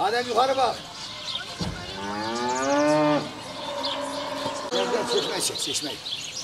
Adem yukarı bak. Gel çeşmeyi çek, çeşmeyi.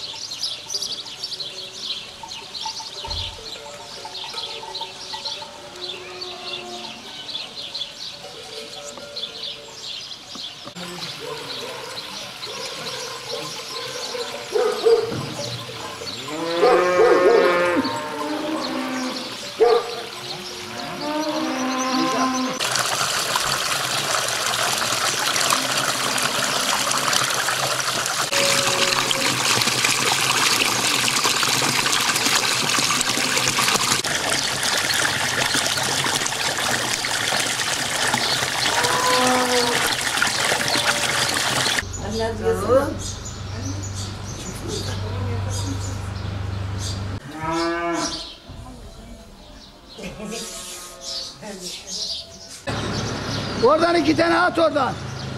Oradan 2 tane at oradan.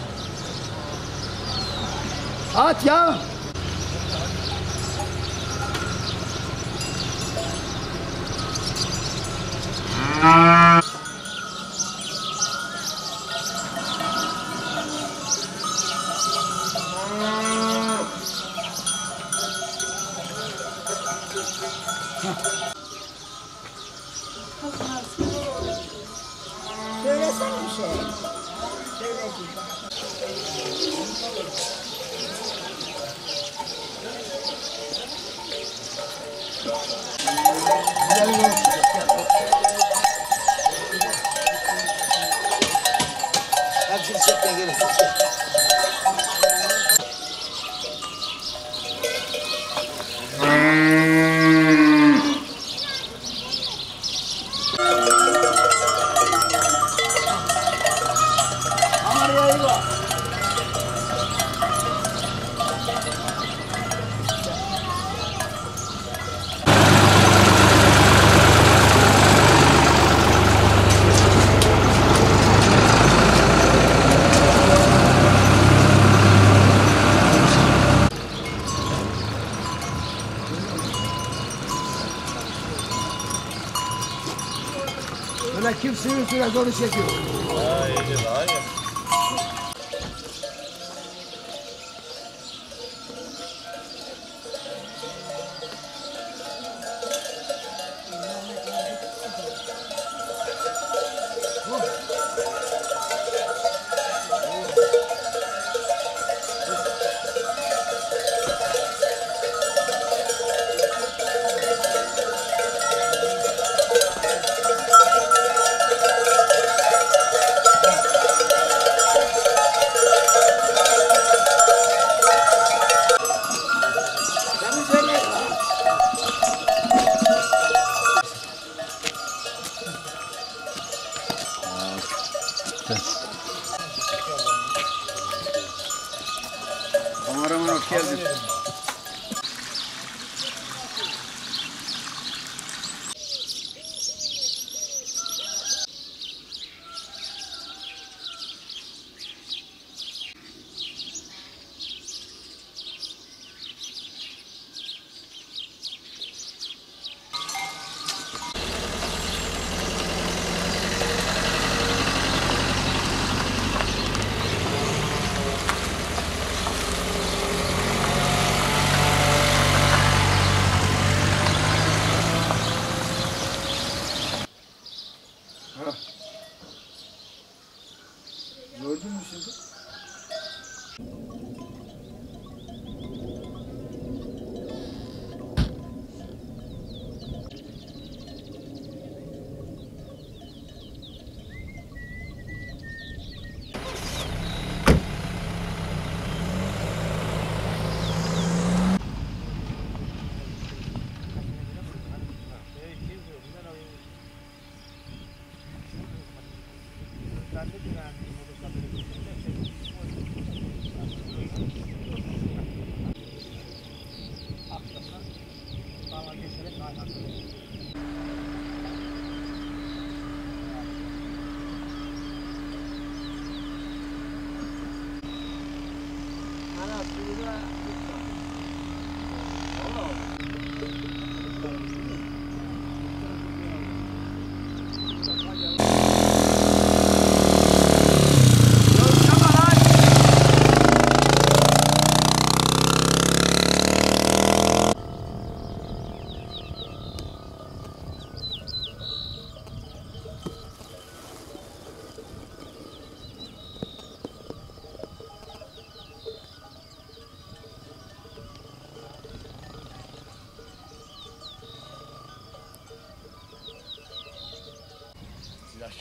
At ya. Söylesene bir şey. Söyle Hepsini çekmeye gerek yok. Öyle kim sürü süre dolu çekiyor. Hayır. Kameraman hoş geldin. Gördün mü şimdi?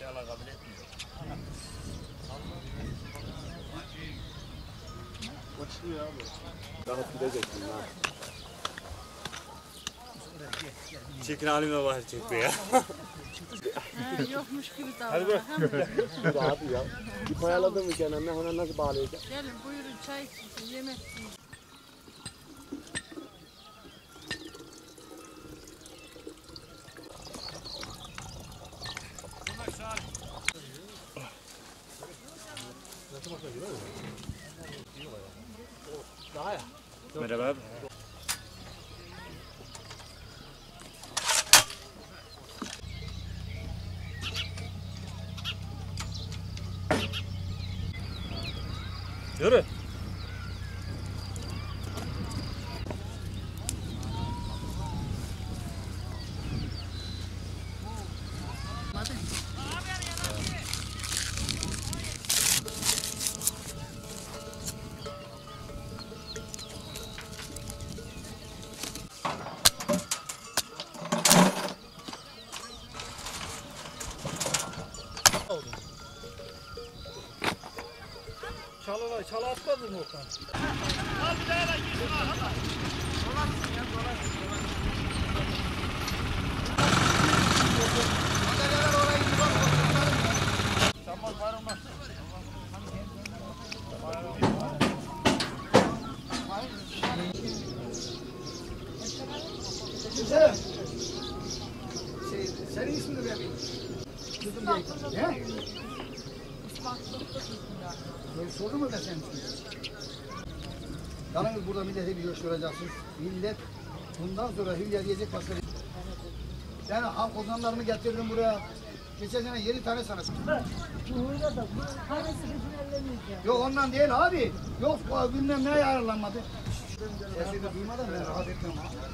İnşallah kabul etmiyor. Açılıyor abi. Rahat gideceksin ha. Çekin halime bahar çıktı ya. Yokmuş gibi Hadi bırak. Dur abi ya. İp ayarladın mı kenarına hemen nasıl bağlayacak? Gelin buyurun çay için, yemek için. Merhaba abi. Yürü. Çalı atmadın mı Okan? Al bir daha da girsin ha. Dolaşsın ya dolaşsın. Adaleler oraya gidiyor. Tamam var olmaz. Güzel. Senin ismini ne bileyim? Kızım diye. He? Böyle sordu mu da sen? Yalnız burada millete bir göstereceksin. Millet bundan sonra hülya diyecek başka bir... Yani halk ozanlarını getirdim buraya. Geçen sene 7 tane sana. Yok ondan değil abi. Yok o bilmem neye ayarlanmadı. Sesini duymadan ben rahat etmem.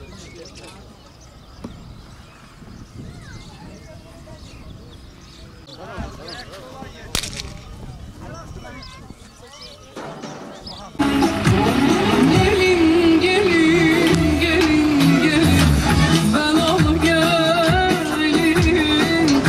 Gelin gelin gelin gelin ben ol gelin.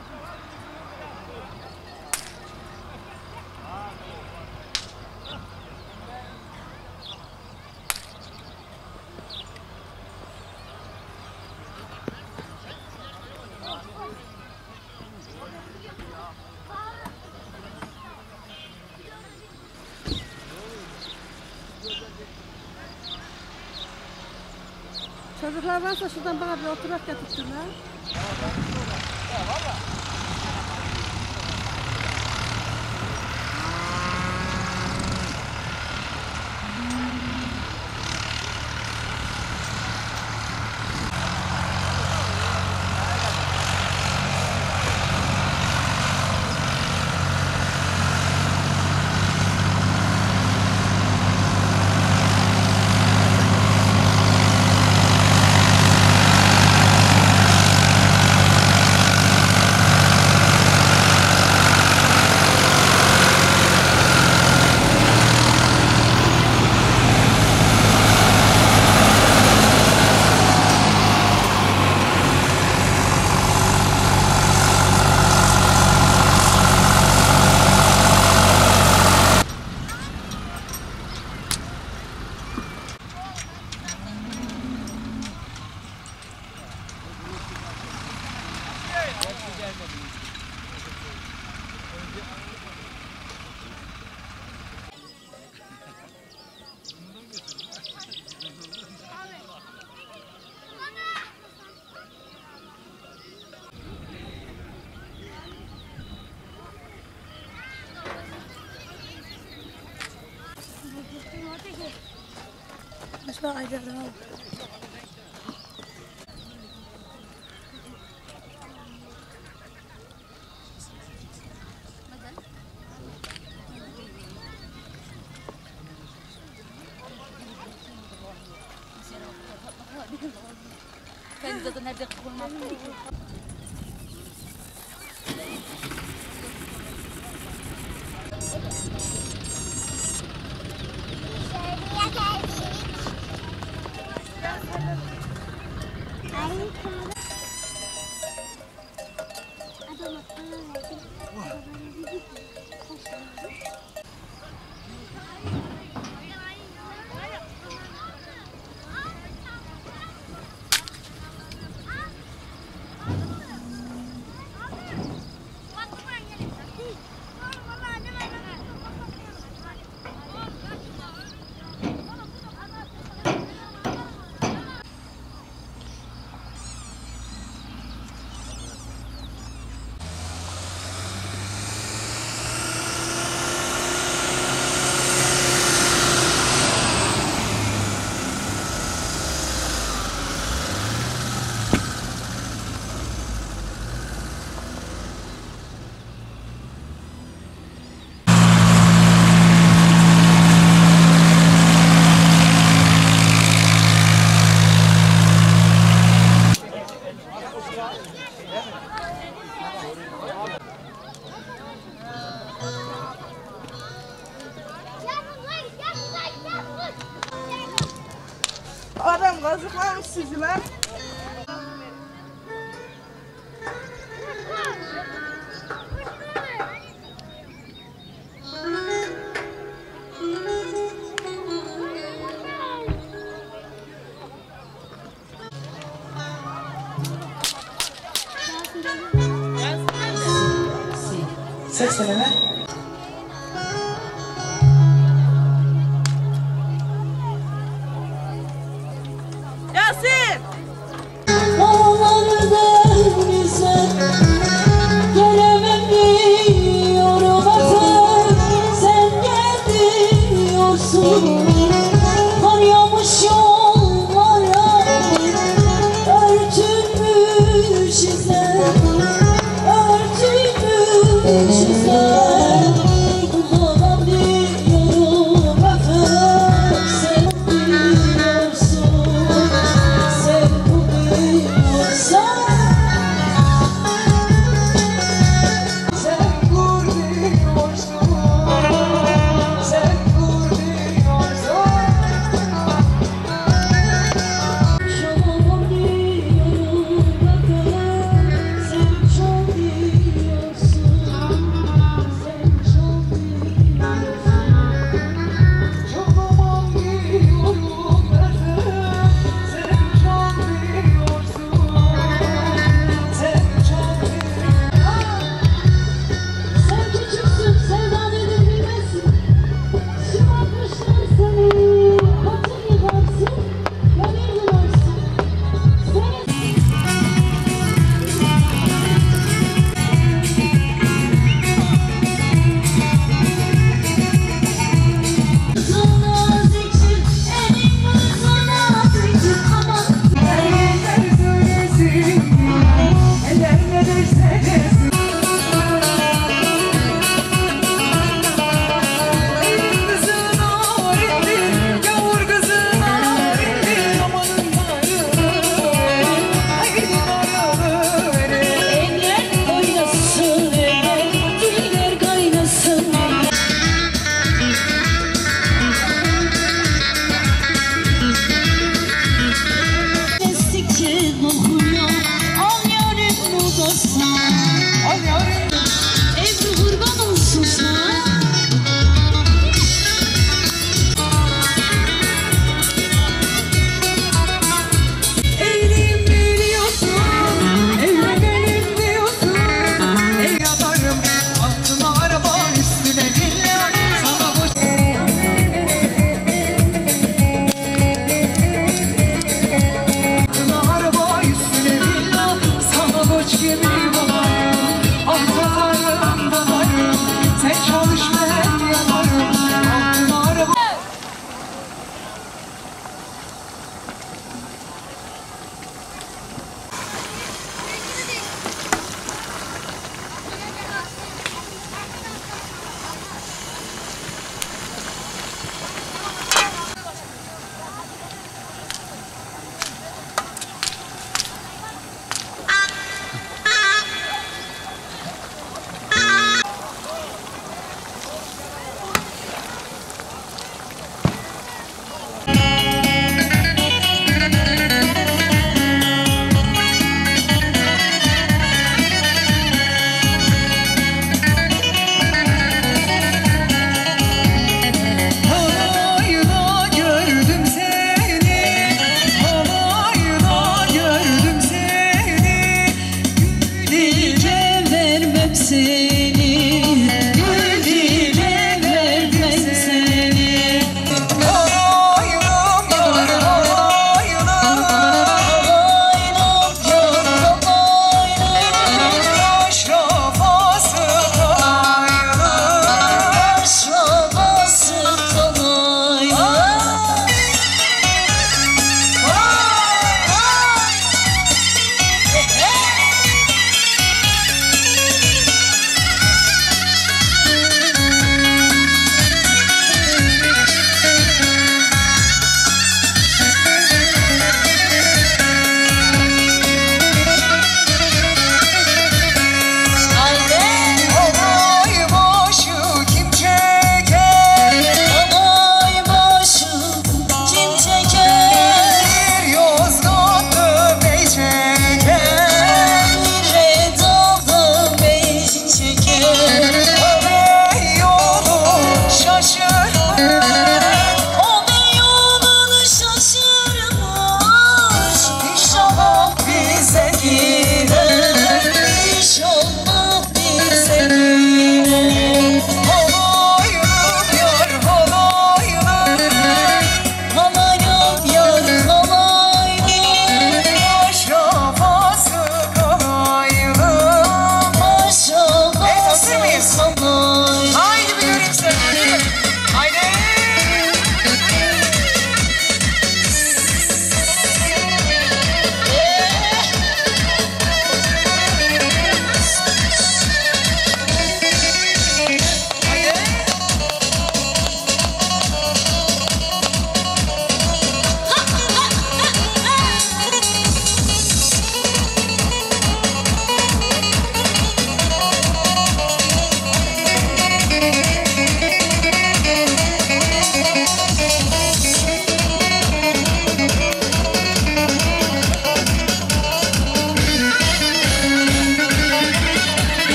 Çocuklar varsa şuradan bana bir oturak getirsinler. Başka ayıralım. Ben zaten nerede kullanmadım ki. Ada makanan. koydular. Sesleneme. Yasin! Dağlardan güzel gelemem diyorum efendim. Sen gelmiyorsun. Kar yağmış yollara, örtülmüş izler, örtülmüş izler. Kullanam diyorum efendim. Sen biliyorsun, sen bu biliyorsan.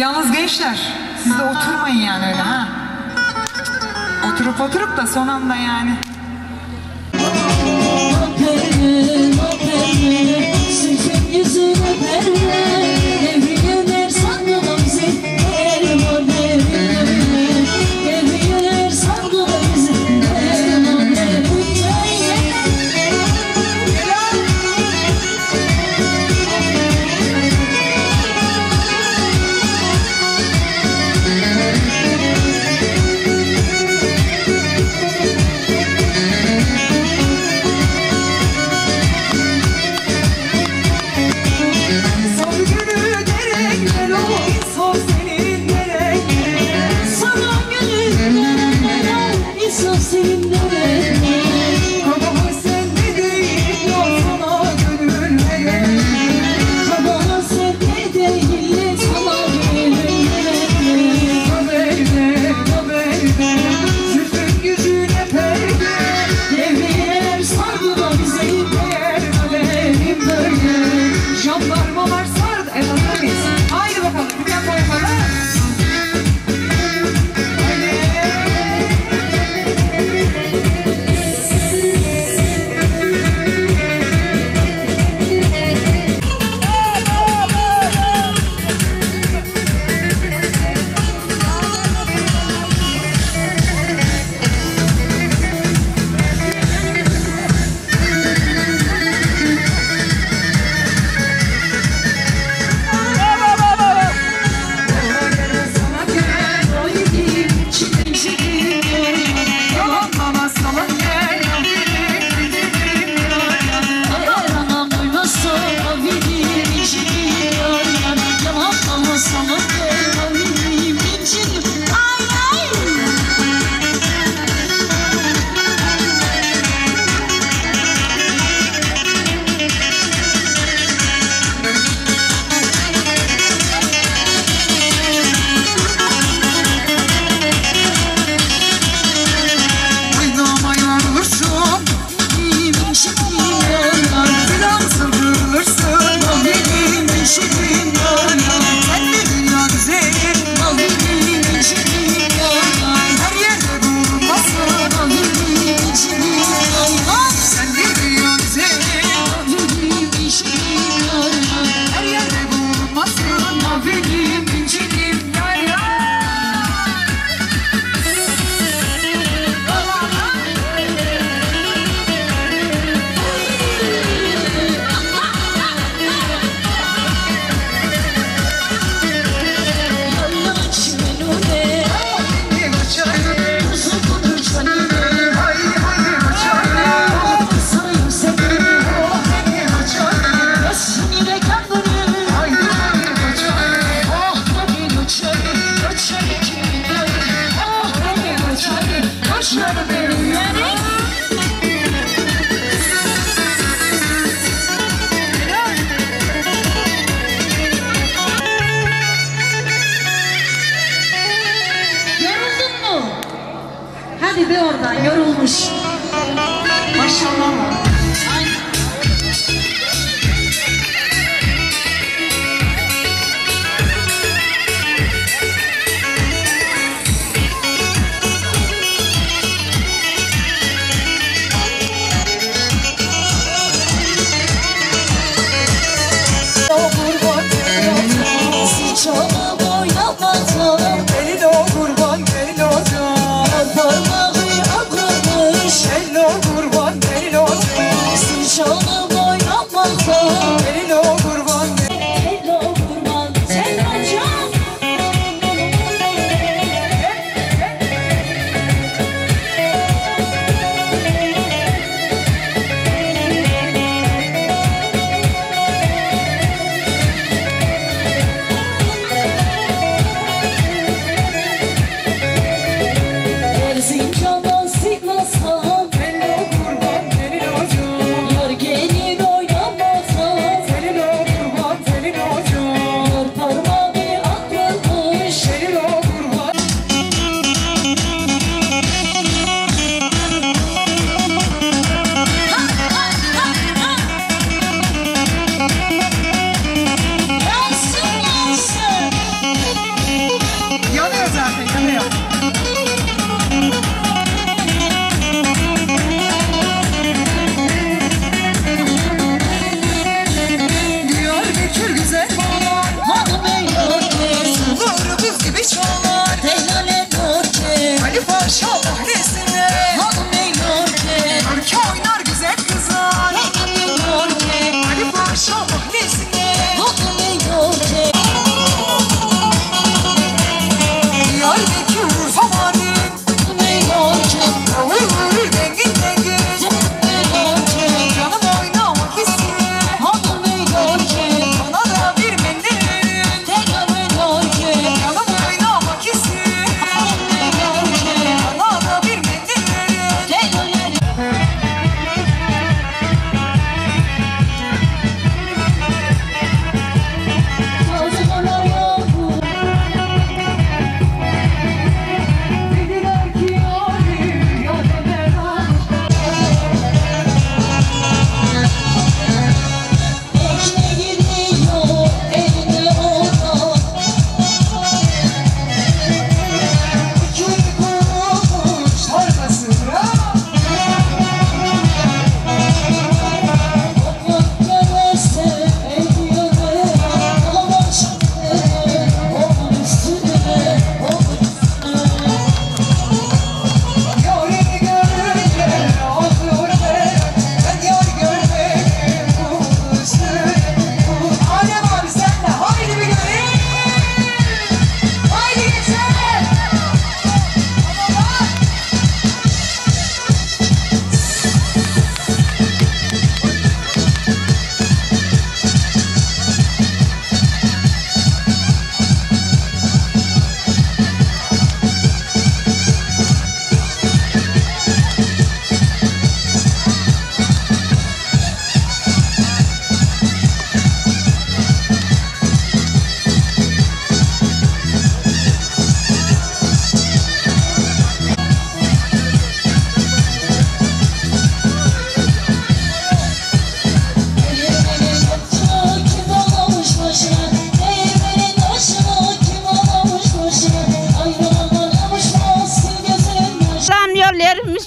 Yalnız gençler, siz de oturmayın yani öyle ha. Oturup da son anda yani. Aferin, aferin, sıkın yüzüne perde, devriyeler sandılar bizi, derman derine, devriyeler sandılar bizi, derman derine.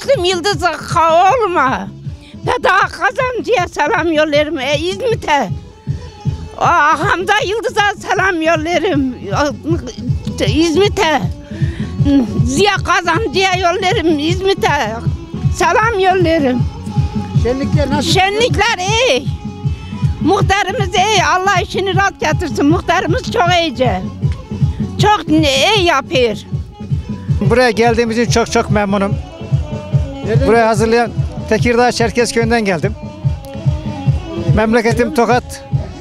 Taksim Yıldız oğluma. Feda Kazancı'ya selam yollarım. İzmit'e. Hamza Yıldız'a selam yollarım. İzmit'e. Ziya Kazancı'ya yollarım. İzmit'e. Selam yollarım. Şenlikler nasıl? Şenlikler iyi. Muhtarımız iyi. Allah işini rahat getirsin. Muhtarımız çok iyice. Çok iyi yapıyor. Buraya geldiğimiz için çok memnunum. Buraya hazırlayan Tekirdağ Çerkezköy'ünden geldim. Memleketim Tokat.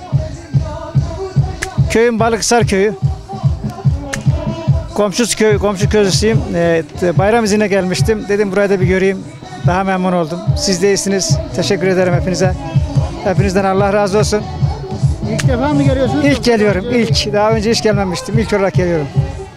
Köyüm Balıkhisar Köyü. Komşu közlüsüyüm. Bayram izine gelmiştim. Dedim buraya da bir göreyim. Daha memnun oldum. Siz de iyisiniz. Teşekkür ederim hepinize. Hepinizden Allah razı olsun. İlk defa mı geliyorsunuz? İlk geliyorum. İlk. Daha önce hiç gelmemiştim. İlk olarak geliyorum.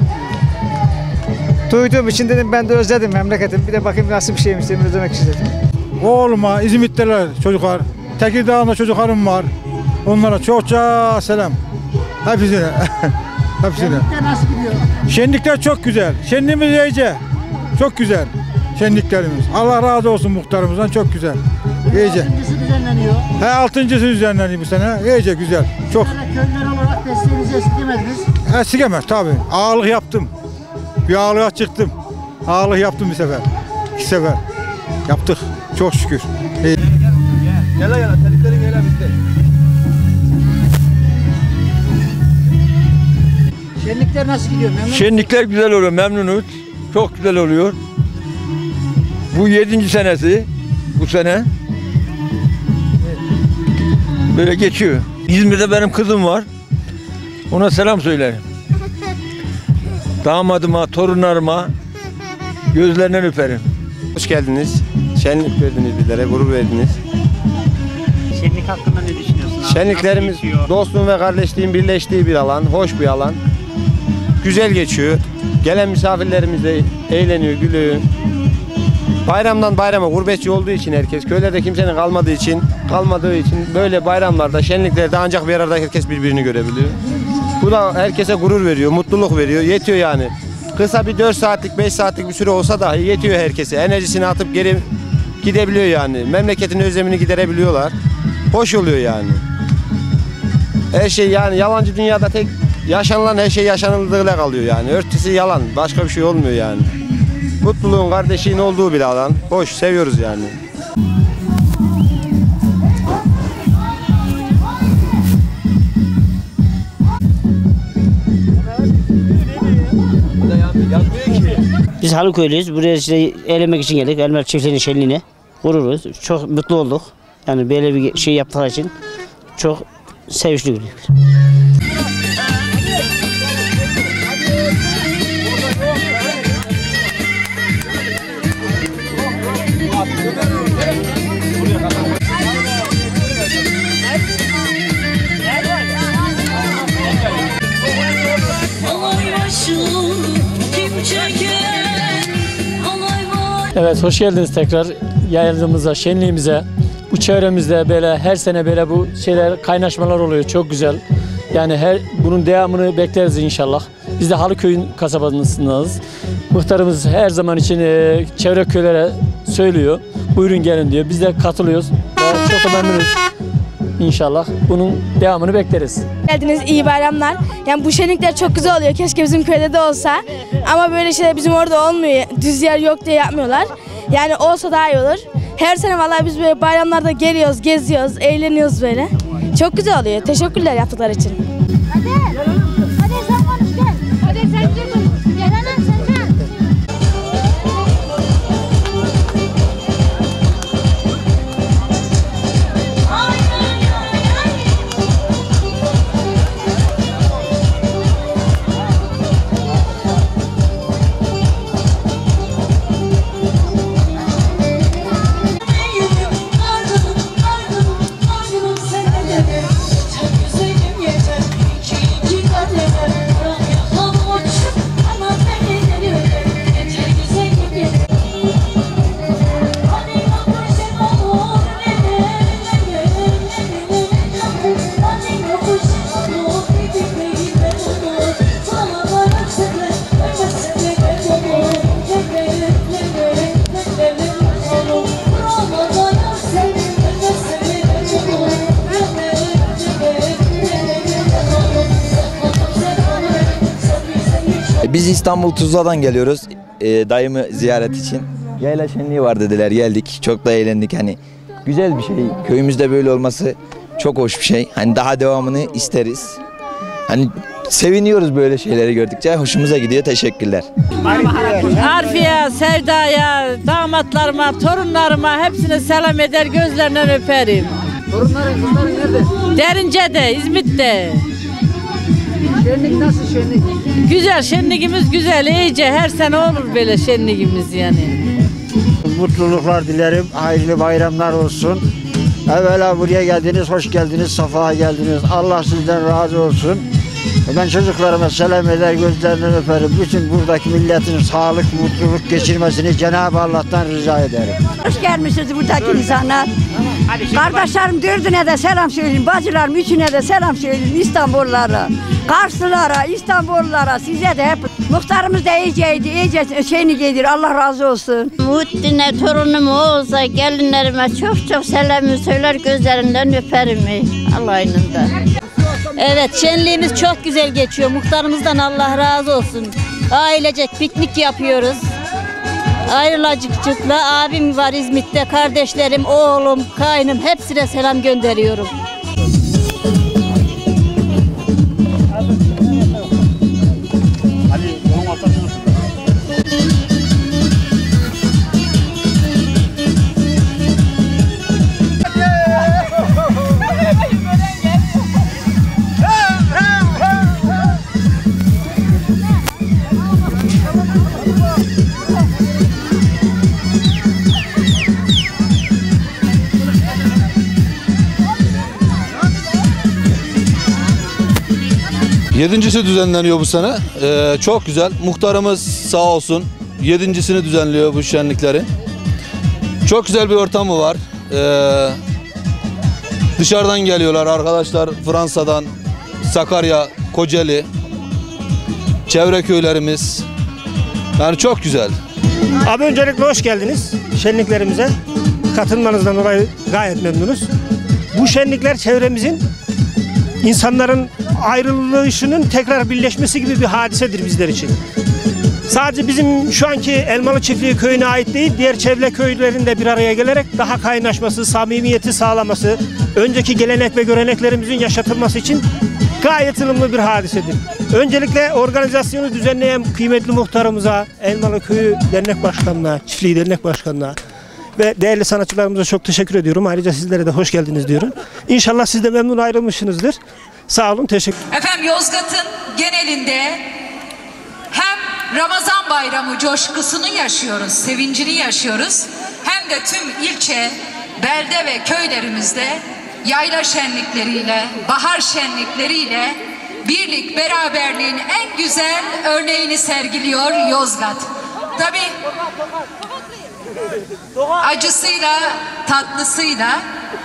Duyduğum için dedim ben de özledim memleketim. Bir de bakayım nasıl bir şeymiş dedim, özlemek istedim. Oğluma, İzmit'teler çocuklar. Tekirdağ'da çocuklarım var. Onlara çokça selam. Hepsine. Hepsine. Şenlikler nasıl gidiyor? Şenlikler çok güzel. Şenliğimiz iyice. Çok güzel. Şenliklerimiz. Allah razı olsun muhtarımızdan, çok güzel. İyice. 6.'sı düzenleniyor. He 6.'sı düzenleniyor bu sene. İyice güzel. Çok. Köylüler olarak desteğinizi esirgemediniz. Esirgemez tabii. Ağalık yaptım. Bir ağalığa çıktım. Ağalık yaptım bir sefer. 2 sefer. Yaptık. Çok şükür. Gel gel. Teliklerin gel bizde. Şenlikler nasıl gidiyor? Memnun Şenlikler güzel oluyor. Memnunuz. Çok güzel oluyor. Bu 7. senesi. Bu sene. Böyle geçiyor. İzmir'de benim kızım var. Ona selam söylerim. Damadıma, torunlarıma gözlerinden öperim. Hoş geldiniz. Şenlik verdiniz bizlere, gurur verdiniz. Şenlik hakkında ne düşünüyorsun? Şenliklerimiz dostluğun ve kardeşliğin birleştiği bir alan, hoş bir alan. Güzel geçiyor. Gelen misafirlerimiz de eğleniyor, gülüyor. Bayramdan bayrama gurbetçi olduğu için herkes, köylerde kimsenin kalmadığı için böyle bayramlarda, şenliklerde ancak bir arada herkes birbirini görebiliyor. Bu da herkese gurur veriyor, mutluluk veriyor, yetiyor yani. Kısa bir 4 saatlik, 5 saatlik bir süre olsa dahi yetiyor herkese. Enerjisini atıp geri gidebiliyor yani. Memleketin özlemini giderebiliyorlar. Hoş oluyor yani. Her şey yani yalancı dünyada tek yaşanılan her şey yaşanıldığıyla kalıyor yani. Örtüsü yalan, başka bir şey olmuyor yani. Mutluluğun, kardeşliğin olduğu bir alan. Hoş, seviyoruz yani. Biz Halıköylüyüz. Buraya işte eğlenmek için geldik. Elmer çiftliğinin şenliğine. Gururuz. Çok mutlu olduk. Yani böyle bir şey yaptıkları için çok sevinçli gülüyoruz. Evet, hoş geldiniz tekrar yayılımıza, şenliğimize. Bu çevremizde böyle her sene böyle bu şeyler, kaynaşmalar oluyor. Çok güzel. Yani bunun devamını bekleriz inşallah. Biz de Halıköy'ün kasabasındayız. Muhtarımız her zaman için çevre köylere söylüyor. Buyurun gelin diyor. Biz de katılıyoruz. Çok da memnunuz. İnşallah bunun devamını bekleriz. Geldiniz, iyi bayramlar. Yani bu şenlikler çok güzel oluyor. Keşke bizim köyde de olsa. Ama böyle şeyler bizim orada olmuyor. Düz yer yok diye yapmıyorlar. Yani olsa daha iyi olur. Her sene vallahi biz böyle bayramlarda geliyoruz, geziyoruz, eğleniyoruz böyle. Çok güzel oluyor. Teşekkürler yaptıkları için. Hadi sen konuş gel. Hadi sen gel. Gel anam sen gel. Çok güzelim yeter ki gidelim. Biz İstanbul Tuzla'dan geliyoruz. Dayımı ziyaret için. Yayla şenliği var dediler, geldik. Çok da eğlendik. Hani güzel bir şey. Köyümüzde böyle olması çok hoş bir şey. Hani daha devamını isteriz. Hani seviniyoruz böyle şeyleri gördükçe. Hoşumuza gidiyor. Teşekkürler. Arfiye, Sevda'ya, damatlarıma, torunlarıma hepsine selam eder, gözlerinden öperim. Torunların, kızların nerede? Derince'de, İzmit'te. Şenlik nasıl şenlik? Güzel, şenliğimiz güzel, iyice. Her sene olur böyle şenliğimiz yani. Mutluluklar dilerim, hayırlı bayramlar olsun. Evvela buraya geldiniz, hoş geldiniz, safa geldiniz. Allah sizden razı olsun. Ben çocuklarıma selam eder, gözlerinden öperim. Bütün buradaki milletin sağlık, mutluluk geçirmesini Cenab-ı Allah'tan rica ederim. Hoş gelmişsiniz buradaki insanlar. Kardeşlerim dördüne de selam söyleyeyim. Bacılarım üçüne de selam söyleyeyim. İstanbullulara, Karslılara, İstanbullulara, size de hep. Muhtarımız da iyiceydi, iyice şeyini giydir. Allah razı olsun. Muhittin'e, torunum Oğuz'a, gelinlerime çok selamı söyler, gözlerinden öperim Allah'ın da. Evet, şenliğimiz çok güzel geçiyor. Muhtarımızdan Allah razı olsun. Ailecek piknik yapıyoruz. Ayrılacıkçıkla abim var İzmit'te, kardeşlerim, oğlum, kaynım hepsine selam gönderiyorum. Yedincisi düzenleniyor bu sene. Çok güzel. Muhtarımız sağ olsun 7.sini düzenliyor bu şenliklerin. Çok güzel bir ortamı var. Dışarıdan geliyorlar arkadaşlar, Fransa'dan, Sakarya, Kocaeli, çevre köylerimiz. Yani çok güzel. Abi öncelikle hoş geldiniz şenliklerimize. Katılmanızdan dolayı gayet memnunuz. Bu şenlikler çevremizin, insanların ayrılışının tekrar birleşmesi gibi bir hadisedir bizler için. Sadece bizim şu anki Elmalı Çiftliği köyüne ait değil, diğer çevre köylerinde bir araya gelerek daha kaynaşması, samimiyeti sağlaması, önceki gelenek ve göreneklerimizin yaşatılması için gayet ılımlı bir hadisedir. Öncelikle organizasyonu düzenleyen kıymetli muhtarımıza, Elmalı Köyü Dernek Başkanı'na, Çiftliği Dernek Başkanı'na ve değerli sanatçılarımıza çok teşekkür ediyorum. Ayrıca sizlere de hoş geldiniz diyorum. İnşallah siz de memnun ayrılmışsınızdır. Sağ olun, teşekkür ederim. Efendim Yozgat'ın genelinde hem Ramazan bayramı coşkusunu yaşıyoruz, sevincini yaşıyoruz. Hem de tüm ilçe, belde ve köylerimizde yayla şenlikleriyle, bahar şenlikleriyle birlik, beraberliğin en güzel örneğini sergiliyor Yozgat. Tabii acısıyla, tatlısıyla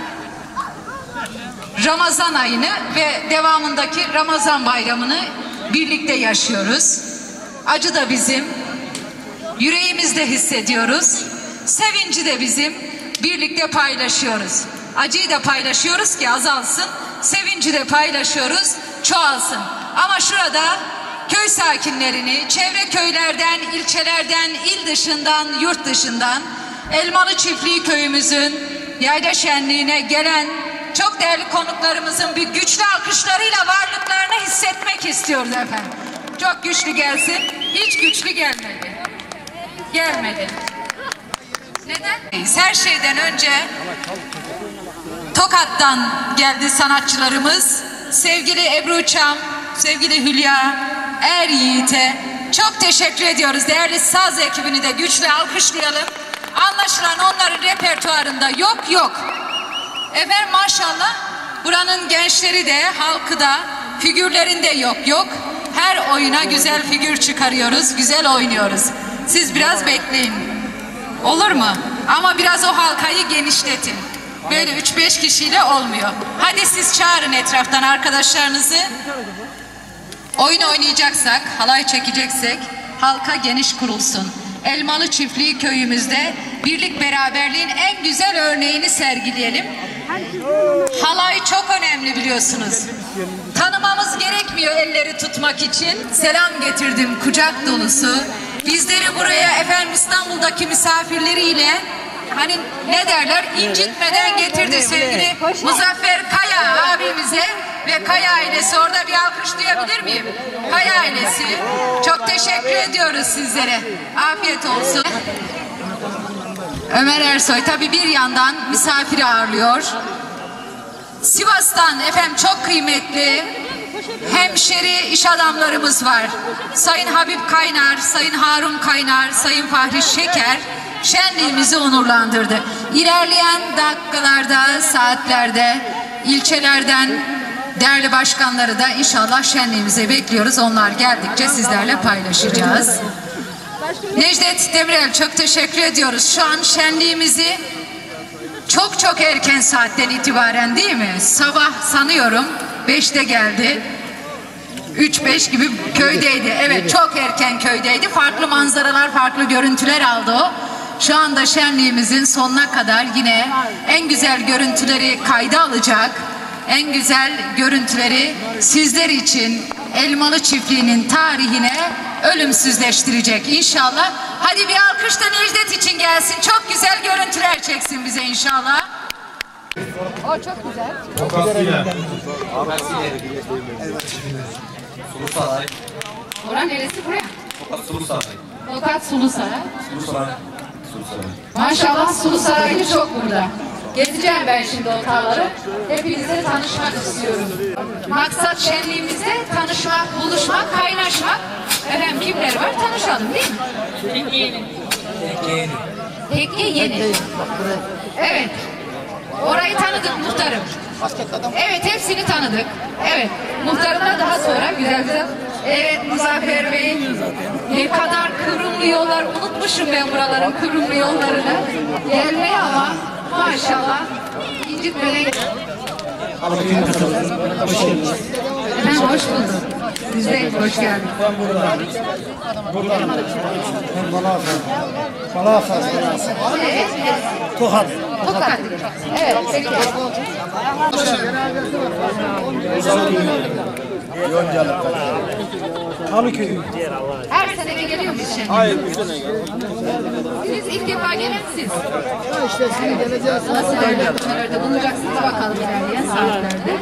Ramazan ayını ve devamındaki Ramazan bayramını birlikte yaşıyoruz. Acı da bizim, yüreğimizde hissediyoruz. Sevinci de bizim, birlikte paylaşıyoruz. Acıyı da paylaşıyoruz ki azalsın, sevinci de paylaşıyoruz, çoğalsın. Ama şurada köy sakinlerini, çevre köylerden, ilçelerden, il dışından, yurt dışından Elmalı Çiftliği köyümüzün yayla şenliğine gelen çok değerli konuklarımızın bir güçlü alkışlarıyla varlıklarını hissetmek istiyoruz efendim. Çok güçlü gelsin. Hiç güçlü gelmedi. Gelmedi. Neden? Her şeyden önce Tokat'tan geldi sanatçılarımız. Sevgili Ebru Çam, sevgili Hülya Er Yiğit'e çok teşekkür ediyoruz. Değerli saz ekibini de güçlü alkışlayalım. Anlaşılan onların repertuarında yok. Efendim maşallah buranın gençleri de, halkı da, figürlerinde yok. Her oyuna güzel figür çıkarıyoruz, güzel oynuyoruz. Siz biraz bekleyin. Olur mu? Ama biraz o halkayı genişletin. Böyle 3-5 kişiyle olmuyor. Hadi siz çağırın etraftan arkadaşlarınızı. Oyun oynayacaksak, halay çekeceksek halka geniş kurulsun. Elmalı Çiftliği köyümüzde birlik beraberliğin en güzel örneğini sergileyelim. Halay çok önemli biliyorsunuz. Tanımamız gerekmiyor. yetmiyor elleri tutmak için. Selam getirdim kucak dolusu. Bizleri buraya efendim İstanbul'daki misafirleriyle hani ne derler incitmeden getirdi sevgili Muzaffer Kaya abimize ve Kaya ailesi. Orada bir alkış duyabilir miyim? Kaya ailesi. Çok teşekkür ediyoruz sizlere. Afiyet olsun. Ömer Ersoy tabii bir yandan misafiri ağırlıyor. Sivas'tan efendim çok kıymetli hemşeri iş adamlarımız var. Sayın Habib Kaynar, Sayın Harun Kaynar, Sayın Fahri Şeker şenliğimizi onurlandırdı. İlerleyen dakikalarda, saatlerde ilçelerden değerli başkanları da inşallah şenliğimize bekliyoruz. Onlar geldikçe sizlerle paylaşacağız. Necdet Demirel çok teşekkür ediyoruz. Şu an şenliğimizi çok erken saatten itibaren değil mi? Sabah sanıyorum 5'te geldi. 3-5 gibi köydeydi. Evet çok erken köydeydi. Farklı manzaralar, farklı görüntüler aldı o. Şu anda şenliğimizin sonuna kadar yine en güzel görüntüleri kayda alacak. En güzel görüntüleri sizler için Elmalı Çiftliği'nin tarihine ölümsüzleştirecek inşallah. Hadi bir alkış da Necdet için gelsin. Çok güzel görüntüler çeksin bize inşallah. O çok güzel. Sulu Saray. Oran neresi buraya? Sulu Saray. Tokat Sulu Saray. Sulu Saray. Maşallah Sulu Saraylı çok burada. Gezeceğim ben şimdi o tarlaları. Hepinizle tanışmak istiyorum. Maksat şenliğimizde tanışmak, buluşmak, kaynaşmak. Efendim kimler var tanışalım değil mi? Tekke Yeni. Tekke Yeni. Evet. Orayı tanıdık muhtarım. Evet hepsini tanıdık. Evet. Muhtarımla daha sonra güzel. Evet Muzaffer Bey. Ne kadar kıvrımlı yollar. Unutmuşum ben buraların kıvrımlı yollarını. Gelmeye ama maşallah incitmeden. Hemen hoş bulduk. Biz de hoş geldik. Evet. Tokat. Tokat. Evet peki. Halıköy. Her sene geliyor musunuz şimdi? Hayır, bu sene geliyor. Siz ilk defa gelen siz. İşte şimdi geleceğiz. Nasıl değerlendirmelerde bulunacaksınız bakalım ilerleyen saatlerde.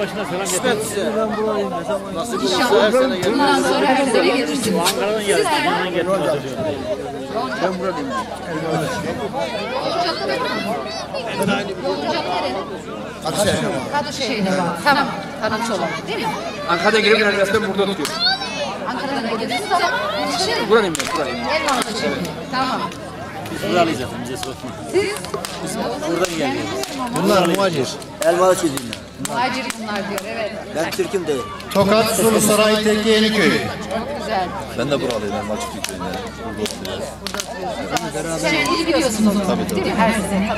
İnşallah bundan sonra her sene gelirsiniz. Siz nereden? Ben buradayım. Yolculuk nerede? Kadışehir'de var. Tamam. Tanımış olalım değil mi? Ankara'da gelip üniversiteden burada tutuyorum. Ankara'dan geliyorsunuz ama Buradayım ben, buradayım. Elmalı şimdi. Tamam. Biz buralıyız zaten, bize sorma. Siz? Biz buradan geliyoruz. Bunlar muhacir. Elmalı çizimler. Muhacir bunlar diyor, evet. Ben Türk'üm değil. Tokat Sulu Saray Tekke Yeniköy. Çok güzel. Ben de buralıyım, ben Maçı Türk'üm. Burada oturuyoruz. Sen iyi biliyorsunuz onu, değil mi? Her sene.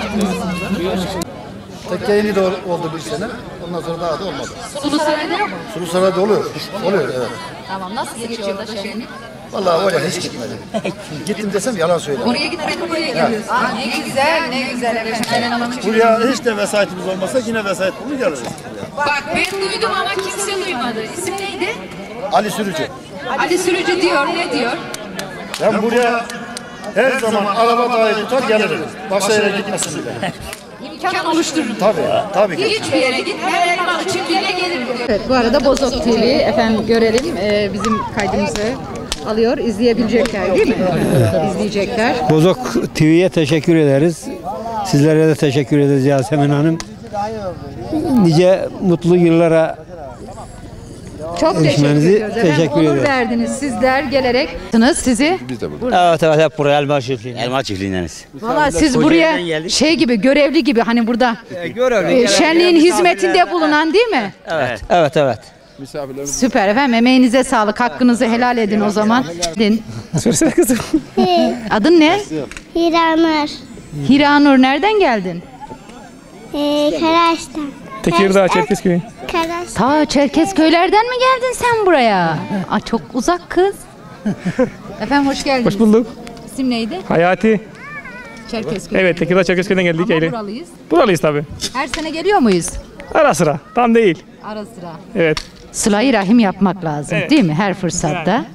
Tekke Yeni de oldu bir sene. Ondan sonra daha da olmadı. Sulu Saray'da yok mu? Sulu Saray'da oluyor. Oluyor evet. Tamam, nasıl geçiyor orada şenlik? Vallahi oraya hiç gitmedim. Gittim desem yalan söylerim. Oraya gitmedim, buraya geliyoruz. Aa, ne güzel, ne güzel. Evet, Buraya hiç de vesayetimiz olmasa yine vesayet bulur geliriz. bak ben duydum ama kimse duymadı. İsim neydi? Ali Sürücü. Ali Sürücü diyor, ne diyor? Ben buraya her zaman araba dahi tutar gelirim. Başka yere gitmesin bile. İmkan oluşturun. Tabii ki. Hiçbir yere gitmeden Elmalı Çiftliği'ne gelirim. Evet, bu arada Bozok TV efendim görelim bizim kaydımızı alıyor. İzleyebilecekler değil mi? İzleyecekler. Bozok TV'ye teşekkür ederiz. Sizlere de teşekkür ederiz Yasemin Hanım. Nice mutlu yıllara Çok teşekkür ediyoruz. Teşekkür Onur ederim. verdiniz sizler gelerek. Sizi. Biz de burada. Evet hep buraya Elmalı Çiftliği'nden. Elmalı Çiftliği'ndeniz. Valla siz buraya şey gibi görevli gibi hani burada görevli. şenliğin hizmetinde bulunan değil mi? Evet. Süper efendim emeğinize sağlık. Hakkınızı helal edin o zaman. Söylesene kızım. Adın ne? Hiranur. Hiranur nereden geldin? Karaş'tan. Tekirdağ, Çerkezköy. Karaş. Ta Çerkezköylerden mi geldin sen buraya? Aa, çok uzak kız. Efendim hoş geldiniz. Hoş bulduk. İsim neydi? Hayati. Çerkezköy. Evet, Tekirdağ Çerkezköy'den geldik. Ama buralıyız. Buralıyız tabii. Her sene geliyor muyuz? Ara sıra. Tam değil. Ara sıra. Evet. sıla-i rahim yapmak lazım, Evet. değil mi? Her fırsatta.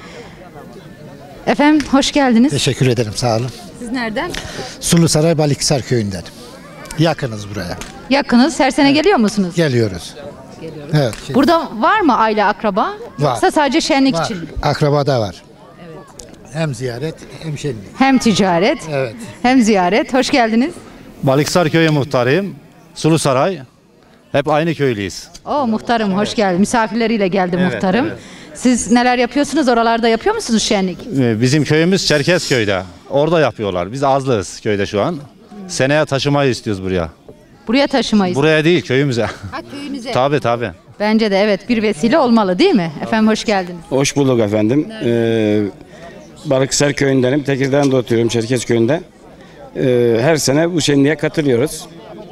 Efendim hoş geldiniz. Teşekkür ederim, sağ olun. Siz nereden? Sulusaray Balıkhisar köyünden. Yakınız buraya. Yakınız. Her sene geliyor musunuz? Geliyoruz. Evet. Burada var mı aile akraba? Var. Yoksa sadece şenlik Var. için mi? Akrabada var. Hem ziyaret hem şenlik. Hem ticaret, Evet. hem ziyaret. Hoş geldiniz. Balıkhisar köyü muhtarıyım. Sulusaray. Hep aynı köylüyüz. Oo muhtarım hoş geldin. Misafirleriyle geldi Evet, muhtarım. evet. Siz neler yapıyorsunuz? Oralarda yapıyor musunuz şenlik? Bizim köyümüz Çerkezköy'de. Orada yapıyorlar. Biz azlığız köyde şu an. Seneye taşımayı istiyoruz buraya. Buraya taşımayız. Buraya değil, köyümüze. Ha köyünüze. Tabii. Bence de evet bir vesile olmalı değil mi? Efendim hoş geldiniz. Hoş bulduk efendim. Balıkhisar köyündenim. Tekirdağ'da oturuyorum, Çerkezköy'ünde. Her sene bu şenliğe katılıyoruz.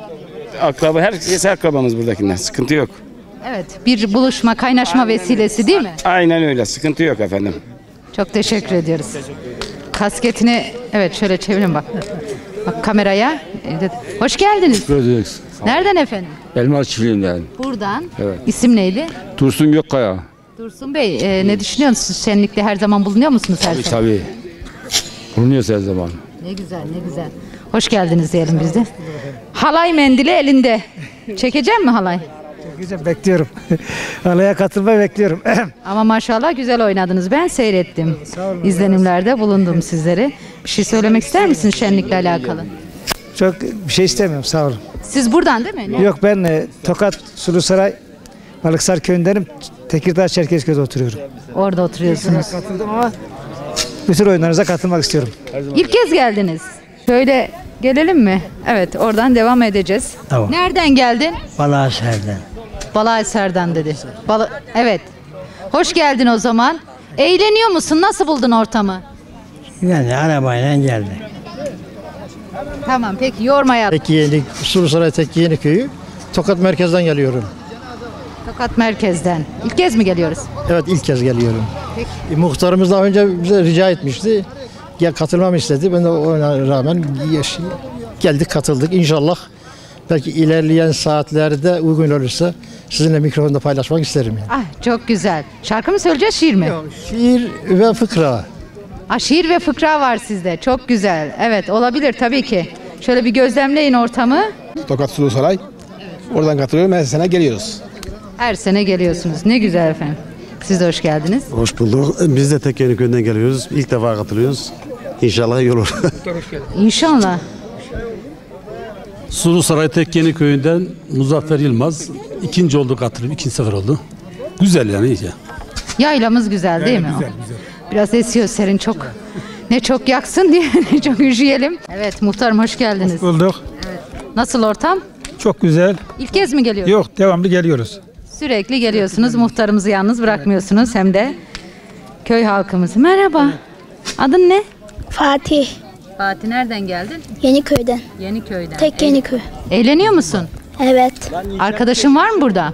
Herkes akrabamız buradakinden. Sıkıntı yok. Evet bir buluşma, kaynaşma vesilesi değil mi? Aynen öyle. Sıkıntı yok efendim. Çok teşekkür ediyoruz. Kasketini evet şöyle çevirin bak. Bak kameraya. Hoş geldiniz. Nereden efendim? Elmas çiftliğinden. Buradan. Evet. İsim neydi? Dursun Gökkaya. Dursun Bey ne düşünüyorsunuz? Şenlikte her zaman bulunuyor musunuz her sene? Tabii. Bulunuyoruz her zaman. Ne güzel ne güzel. Hoş geldiniz diyelim biz de. Halay mendili elinde. Çekecek mi halay? Güzel bekliyorum. Alaya katılmayı bekliyorum. Ama maşallah güzel oynadınız. Ben seyrettim. İzlenimlerde bulundum sizleri. Bir şey söylemek ister misiniz şenlikle alakalı? Çok bir şey istemiyorum, sağ olun. Siz buradan değil mi? Yok ben Tokat Sulusaray Balıkhisar köyündenim. Tekirdağ Çerkezköy'de oturuyorum. Orada oturuyorsunuz. Katıldım ama bütün oyunlarınıza katılmak istiyorum. İlk kez geldiniz. Şöyle gelelim mi? Evet oradan devam edeceğiz. Tamam. Nereden geldin? Balıkesir'den. Balıkesir'den dedi. Evet. Hoş geldin o zaman. Eğleniyor musun? Nasıl buldun ortamı? Yani arabayla geldi. Tamam peki yormaya. Sulusaray Tekkiyeni köyü. Tokat merkezden geliyorum. Tokat merkezden. İlk kez mi geliyoruz? Evet, ilk kez geliyorum. Peki. Muhtarımız daha önce bize rica etmişti. Gel katılmamı istedi. Ben de ona rağmen geldik, katıldık. İnşallah belki ilerleyen saatlerde uygun olursa sizinle mikrofonda paylaşmak isterim. Yani. Ah çok güzel. Şarkı mı söyleyeceğiz, şiir mi? Şiir ve fıkra. Ah, şiir ve fıkra var sizde. Çok güzel. Evet olabilir tabii ki. Şöyle bir gözlemleyin ortamı. Tokat Sulusaray. Oradan katılıyorum. Her sene geliyoruz. Her sene geliyorsunuz. Ne güzel efendim. Siz de hoş geldiniz. Hoş bulduk. Biz de Tekkeni köyünden geliyoruz. İlk defa katılıyoruz. İnşallah iyi olur. İnşallah. Sulusaray Tekkeni köyünden Muzaffer Yılmaz. İkinci oldu katılım. İkinci sefer oldu. Güzel yani iyice. Yaylamız güzel değil mi? Güzel. Biraz esiyor serin çok. Ne çok yaksın diye ne çok üşüyelim. Evet muhtarım hoş geldiniz. Hoş bulduk. Evet. Nasıl ortam? Çok güzel. İlk kez mi geliyorsunuz? Yok, devamlı geliyoruz. Sürekli geliyorsunuz. Muhtarımızı yalnız bırakmıyorsunuz. Hem de köy halkımızı. Merhaba. Adın ne? Fatih. Fatih nereden geldin? Yeniköy'den. Yeniköy'den. Tek Yeniköy. Eğleniyor musun? Evet. Arkadaşın var mı burada?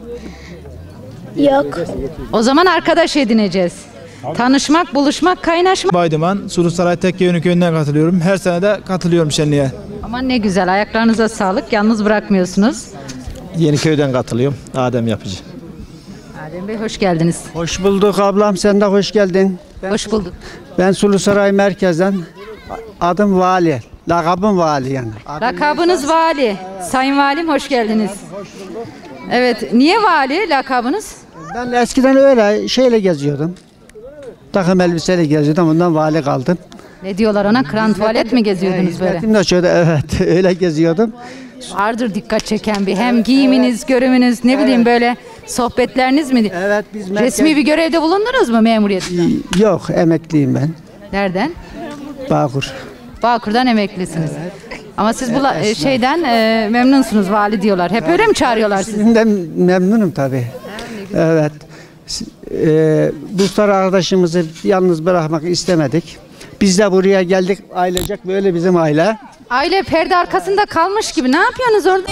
Yok. O zaman arkadaş edineceğiz. Tanışmak, buluşmak, kaynaşmak. Baydıman, Sulusaray Tekkeni köyünden katılıyorum. Her sene de katılıyorum şenliğe. Aman ne güzel. Ayaklarınıza sağlık. Yalnız bırakmıyorsunuz. Yeniköy'den katılıyorum. Adem Yapıcı. Adem Bey hoş geldiniz. Hoş bulduk ablam, sen de hoş geldin. Hoş bulduk. Ben Sulusaray merkezden, adım Vali, lakabım Vali yani. Lakabınız Vali. Sayın Valim hoş geldiniz. Evet, niye Vali lakabınız? Ben eskiden öyle şeyle geziyordum. Takım elbiseyle geziyordum, ondan vali kaldım. Ne diyorlar ona? Kran tuvalet mi geziyordunuz böyle? Hizmetim de şöyle, evet öyle geziyordum. Vardır dikkat çeken bir hem giyiminiz, görümünüz, ne bileyim böyle sohbetleriniz mi? Evet biz resmi bir görevde bulundunuz mu memuriyette? Yok, emekliyim ben. Nereden? Bağkur. Bağkur'dan emeklisiniz. Ama siz bu şeyden memnunsunuz, vali diyorlar. Hep öyle mi çağırıyorlar sizi? Şimdi memnunum tabii. Evet. Muhtar arkadaşımızı yalnız bırakmak istemedik. Biz de buraya geldik, ailecek böyle bizim aile. Aile perde arkasında kalmış gibi. Ne yapıyorsunuz orada?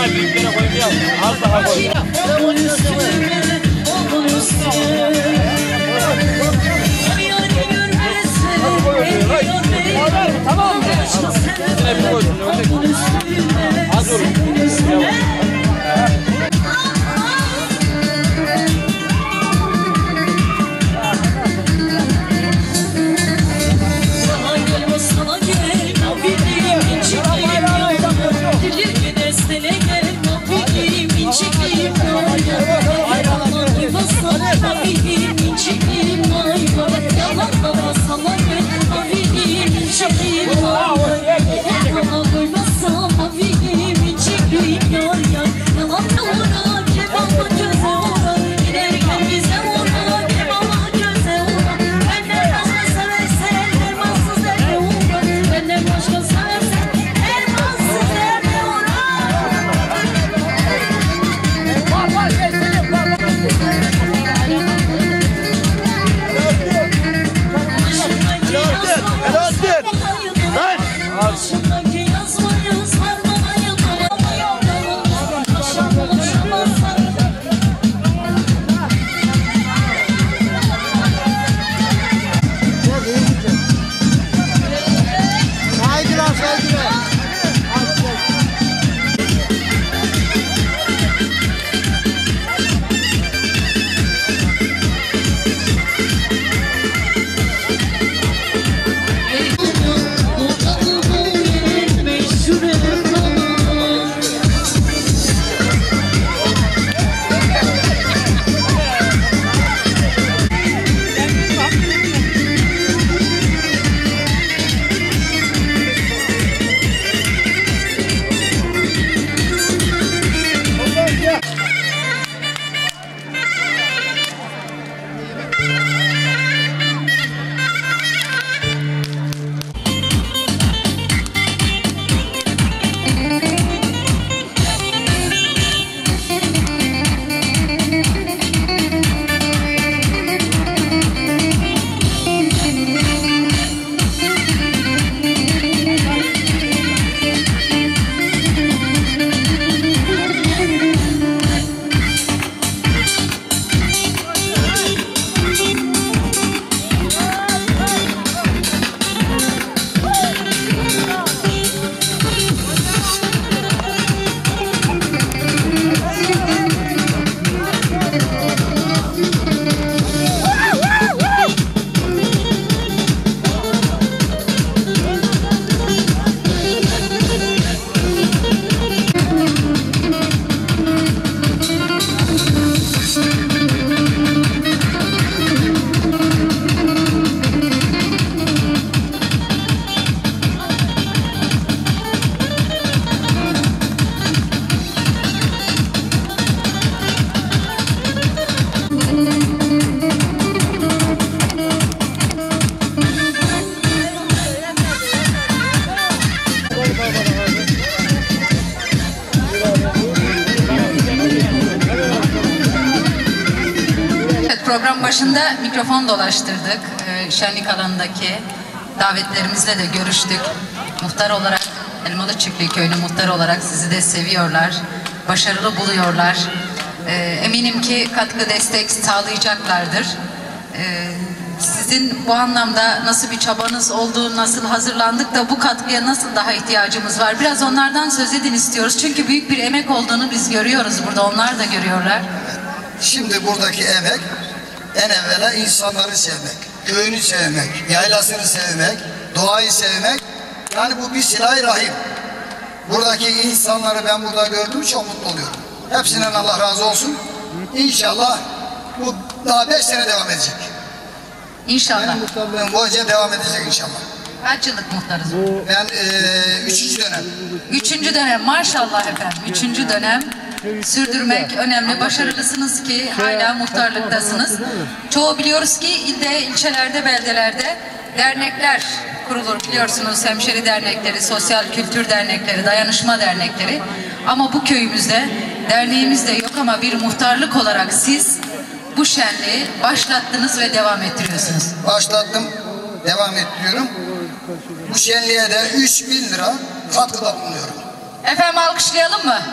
büyüklere koymayalım. Az daha koy. Tamam mı? Yine bir koysun. Az olur. Program başında mikrofon dolaştırdık. Şenlik alanındaki davetlerimizle de görüştük. Muhtar olarak, Elmalı Çiftliği Köyü'nü muhtar olarak sizi de seviyorlar. Başarılı buluyorlar. Eminim ki katkı destek sağlayacaklardır. Sizin bu anlamda nasıl bir çabanız oldu, nasıl hazırlandık da bu katkıya nasıl daha ihtiyacımız var? Biraz onlardan söz edin istiyoruz. Çünkü büyük bir emek olduğunu biz görüyoruz burada. Onlar da görüyorlar. Şimdi buradaki emek en evvela insanları sevmek, köyünü sevmek, yaylasını sevmek, doğayı sevmek. Yani bu bir silah-i rahim. Buradaki insanları ben burada gördüm, çok mutlu oluyorum. Hepsinden Allah razı olsun. İnşallah bu daha 5 sene devam edecek. İnşallah. Benim muhtarlığım boyunca devam edecek inşallah. Kaç yıllık muhtarız? Ben 3. dönem. 3. dönem maşallah efendim. 3. dönem sürdürmek önemli. Başarılısınız ki hala muhtarlıktasınız. Çoğu biliyoruz ki ilde, ilçelerde, beldelerde dernekler kurulur biliyorsunuz. Hemşeri dernekleri, sosyal kültür dernekleri, dayanışma dernekleri. Ama bu köyümüzde derneğimiz de yok ama bir muhtarlık olarak siz bu şenliği başlattınız ve devam ettiriyorsunuz. Başlattım, devam ettiriyorum. Bu şenliğe de 3.000 lira katkıda bulunuyorum. Efendim alkışlayalım mı?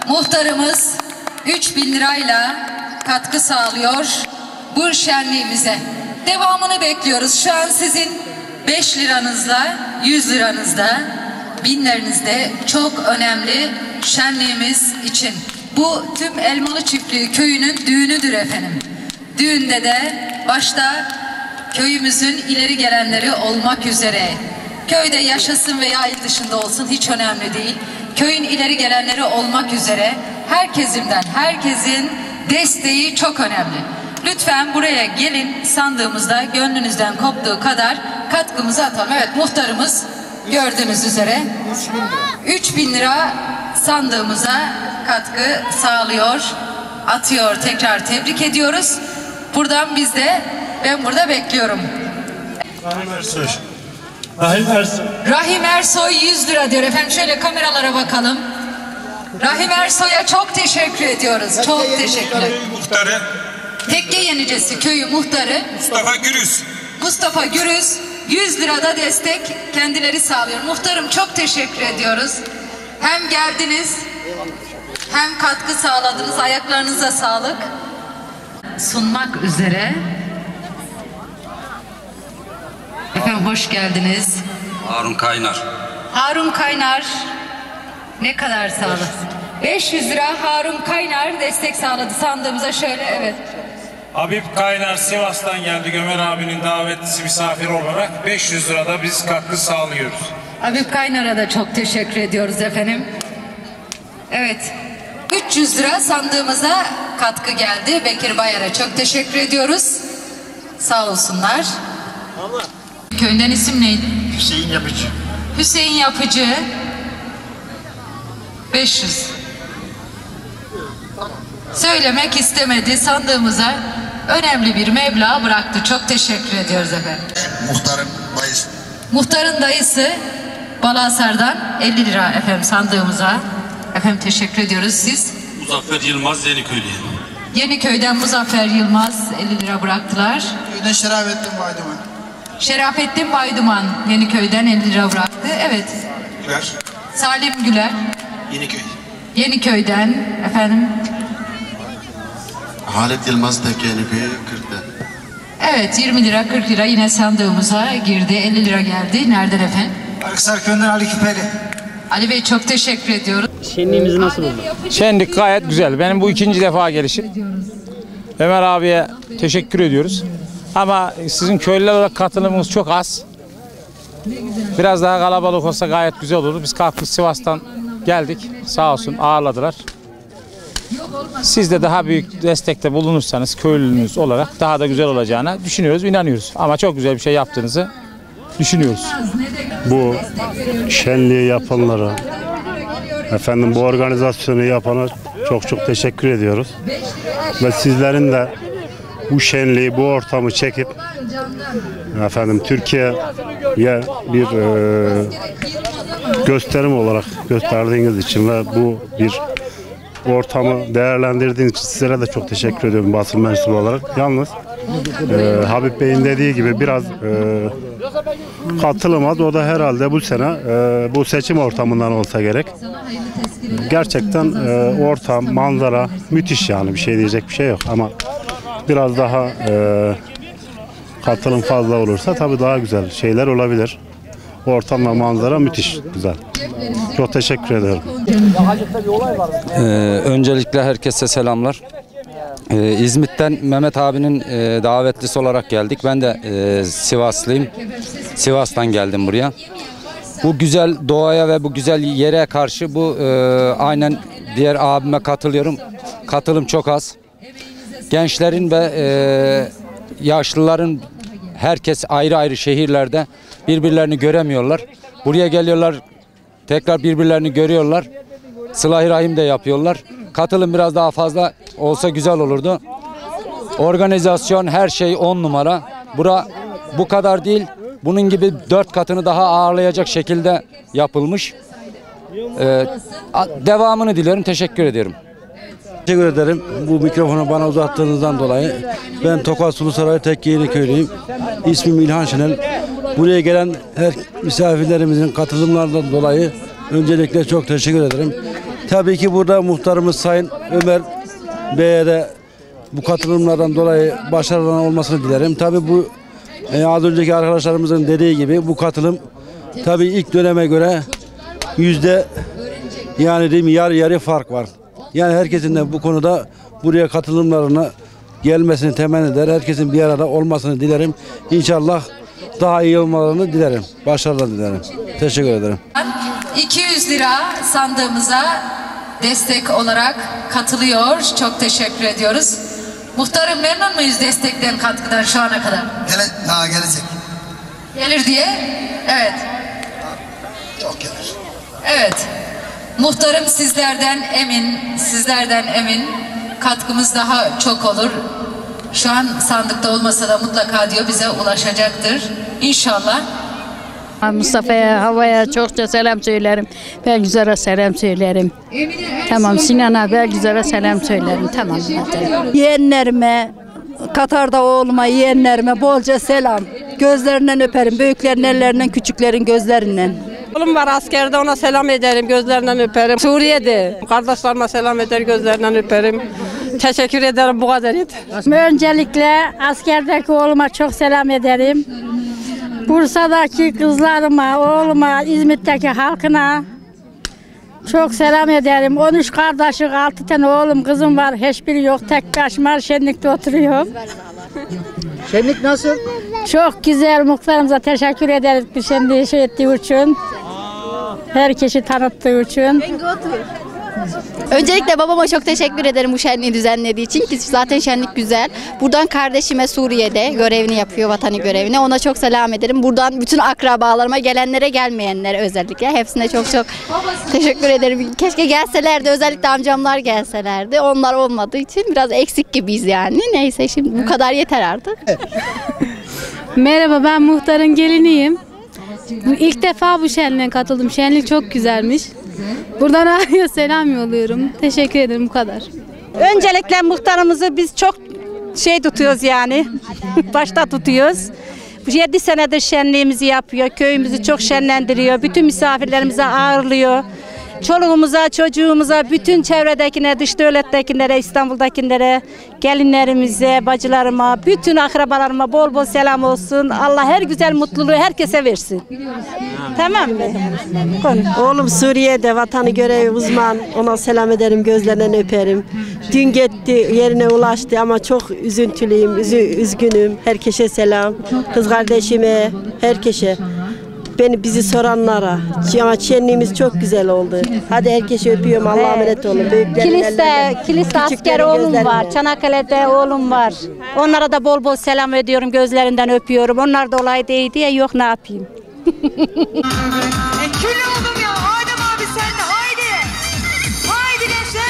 muhtarımız 3.000 lirayla katkı sağlıyor bu şenliğimize. Devamını bekliyoruz. Şu an sizin 5 liranızla, 100 liranızla, binlerinizde çok önemli şenliğimiz için. Bu tüm Elmalı Çiftliği köyünün düğünüdür efendim. Düğünde de başta köyümüzün ileri gelenleri olmak üzere, köyde yaşasın veya il dışında olsun hiç önemli değil, köyün ileri gelenleri olmak üzere herkesin desteği çok önemli. Lütfen buraya gelin, sandığımızda gönlünüzden koptuğu kadar katkımızı atalım. Evet, muhtarımız gördüğünüz üzere 3.000 lira sandığımıza katkı sağlıyor, atıyor. Tekrar tebrik ediyoruz. Buradan biz de, ben burada bekliyorum. Rahim Ersoy 100 lira diyor efendim. Şöyle kameralara bakalım. Rahim Ersoy'a çok teşekkür ediyoruz. Çok teşekkürler. Muhtarı. Tekke Yenicesi köyü muhtarı Mustafa Gürüz 100 lirada destek kendileri sağlıyor. Muhtarım çok teşekkür ediyoruz. Hem geldiniz hem katkı sağladınız. Ayaklarınıza sağlık. Sunmak üzere. Efendim hoş geldiniz. Harun Kaynar. Harun Kaynar ne kadar sağladı? 500 lira Harun Kaynar destek sağladı sandığımıza. Şöyle, evet. Habib Kaynar Sivas'tan geldi. Ömer abinin davetlisi misafir olarak 500 lirada biz katkı sağlıyoruz. Habib Kaynar'a da çok teşekkür ediyoruz efendim. Evet. 300 lira sandığımıza katkı geldi. Bekir Bayar'a çok teşekkür ediyoruz. Sağ olsunlar. Köyünden isim neydi? Hüseyin Yapıcı. Hüseyin Yapıcı 500. Söylemek istemedi, sandığımıza önemli bir meblağ bıraktı. Çok teşekkür ediyoruz efendim. Muhtarın dayısı. Muhtarın dayısı Balasar'dan 50 lira efendim sandığımıza. Efendim teşekkür ediyoruz. Siz? Muzaffer Yılmaz Yeniköy'lü. Yeniköy'den Muzaffer Yılmaz 50 lira bıraktılar. Köyden Şerafettin Bayduman. Şerafettin Bayduman Yeniköy'den 50 lira bıraktı. Evet. Güler. Salim Güler. Yeniköy. Yeniköy'den efendim. Halit Yılmaz Tekke Yeniköy 40'ta. Evet, 20 lira 40 lira yine sandığımıza girdi. 50 lira geldi. Nereden efendim? Aksar Köyü'nden Ali Küpeli. Ali Bey çok teşekkür ediyoruz. Şenliğimizi nasıl buldun? Şenlik gayet güzel. Benim bu ikinci defa gelişim. Ömer abiye teşekkür ediyoruz. Ama sizin köylüler olarak katılımımız çok az. Biraz daha kalabalık olsa gayet güzel olurdu. Biz kalktık Sivas'tan geldik. Sağ olsun ağırladılar. Siz de daha büyük destekte bulunursanız köylünüz olarak daha da güzel olacağına düşünüyoruz, inanıyoruz. Ama çok güzel bir şey yaptığınızı düşünüyoruz. Bu şenliği yapanlara, efendim bu organizasyonu yapana çok teşekkür ediyoruz. Ve sizlerin de bu şenliği, bu ortamı çekip efendim Türkiye'ye bir gösterim olarak gösterdiğiniz için ve bu bir ortamı değerlendirdiğiniz için sizlere de çok teşekkür ediyorum basın mensubu olarak. Yalnız Habib Bey'in dediği gibi biraz katılım az. O da herhalde bu sene bu seçim ortamından olsa gerek. Gerçekten ortam, manzara müthiş, yani bir şey diyecek bir şey yok. Ama biraz daha katılım fazla olursa tabii daha güzel şeyler olabilir. Ortam ve manzara müthiş güzel. Çok teşekkür ederim. Öncelikle herkese selamlar. İzmit'ten Mehmet abinin davetlisi olarak geldik. Ben de Sivaslıyım. Sivas'tan geldim buraya. Bu güzel doğaya ve bu güzel yere karşı aynen diğer abime katılıyorum. Katılım çok az. Gençlerin ve yaşlıların herkes ayrı ayrı şehirlerde birbirlerini göremiyorlar. Buraya geliyorlar, tekrar birbirlerini görüyorlar. Sıla-i Rahim de yapıyorlar. Katılım biraz daha fazla olsa güzel olurdu. Organizasyon, her şey 10 numara. Bu kadar değil, bunun gibi 4 katını daha ağırlayacak şekilde yapılmış. Devamını diliyorum, teşekkür ediyorum. Teşekkür ederim bu mikrofonu bana uzattığınızdan dolayı. Ben Tokat Sulusaray Tekke Yeniköy'lüyüm. İsmim İlhan Şenel. Buraya gelen her misafirlerimizin katılımlarından dolayı öncelikle çok teşekkür ederim. Tabii ki burada muhtarımız Sayın Ömer Bey'e de bu katılımlardan dolayı başarılı olmasını dilerim. Tabii bu az önceki arkadaşlarımızın dediği gibi bu katılım tabii ilk döneme göre yani değil mi yarı fark var. Yani herkesin de bu konuda buraya katılımlarına gelmesini temenni eder. Herkesin bir arada olmasını dilerim. İnşallah daha iyi olmalarını dilerim. Başarılar dilerim. Teşekkür ederim. 200 lira sandığımıza destek olarak katılıyor. Çok teşekkür ediyoruz. Muhtarım memnun muyuz destekten, katkıdan şu ana kadar? Daha gelecek. Gelir diye? Evet. Çok gelir. Evet. Muhtarım sizlerden emin. Katkımız daha çok olur. Şu an sandıkta olmasa da mutlaka diyor bize ulaşacaktır. İnşallah. Mustafa'ya, Hava'ya çokça selam söylerim. Belgüzar'a selam söylerim. Tamam, Sinan'a, Belgüzar'a selam söylerim. Tamam. Yeğenlerime, Katar'da oğluma, yeğenlerime bolca selam. Gözlerinden öperim. Büyüklerin ellerinden, küçüklerin gözlerinden. Oğlum var askerde, ona selam ederim, gözlerinden öperim. Suriye'de kardeşlerime selam eder, gözlerinden öperim. Teşekkür ederim, bu kadar yeter. Öncelikle askerdeki oğluma çok selam ederim. Bursa'daki kızlarıma, oğluma, İzmit'teki halkına çok selam ederim. 13 kardeşim, 6 tane oğlum, kızım var. Hiçbiri yok. Tek başıma şenlikte oturuyorum. Şenlik nasıl? Çok güzel. Muhtarımıza teşekkür ederiz bir şenliği ettiği için. Herkesi tanıttığı için. Öncelikle babama çok teşekkür ederim bu şenliği düzenlediği için ki zaten şenlik güzel. Buradan kardeşime Suriye'de görevini yapıyor, vatani görevini. Ona çok selam ederim. Buradan bütün akrabalarıma, gelenlere, gelmeyenlere özellikle hepsine çok teşekkür ederim. Keşke gelselerdi, özellikle amcamlar gelselerdi. Onlar olmadığı için biraz eksik gibiyiz yani. Neyse, şimdi bu kadar yeter artık. Merhaba, ben muhtarın geliniyim. İlk defa bu şenliğe katıldım. Şenlik çok güzelmiş. Buradan abiye selam yolluyorum. Teşekkür ederim, bu kadar. Öncelikle muhtarımızı biz çok tutuyoruz yani. Başta tutuyoruz. 7 senedir şenliğimizi yapıyor. Köyümüzü çok şenlendiriyor. Bütün misafirlerimize ağırlıyor. Çoluğumuza, çocuğumuza, bütün çevredekine, dış devlettekilere, İstanbul'dakilere, gelinlerimize, bacılarıma, bütün akrabalarıma bol bol selam olsun. Allah her güzel mutluluğu herkese versin. Tamam mı? Oğlum Suriye'de vatanı görevi uzman, ona selam ederim, gözlerinden öperim. Dün gitti, yerine ulaştı ama çok üzüntülüyüm, üzgünüm. Herkese selam. Kız kardeşime, herkese. Bizi soranlara. Ama şenliğimiz çok güzel oldu. Hadi herkese öpüyorum. Allah'a emanet olun. Kiliste asker oğlum var. Çanakkale'de oğlum var. Onlara da bol bol selam ediyorum. Gözlerinden öpüyorum. Onlar da olay değil diye yok, ne yapayım. Kül oldum ya. Adem abi sen de haydi. Haydi gençler.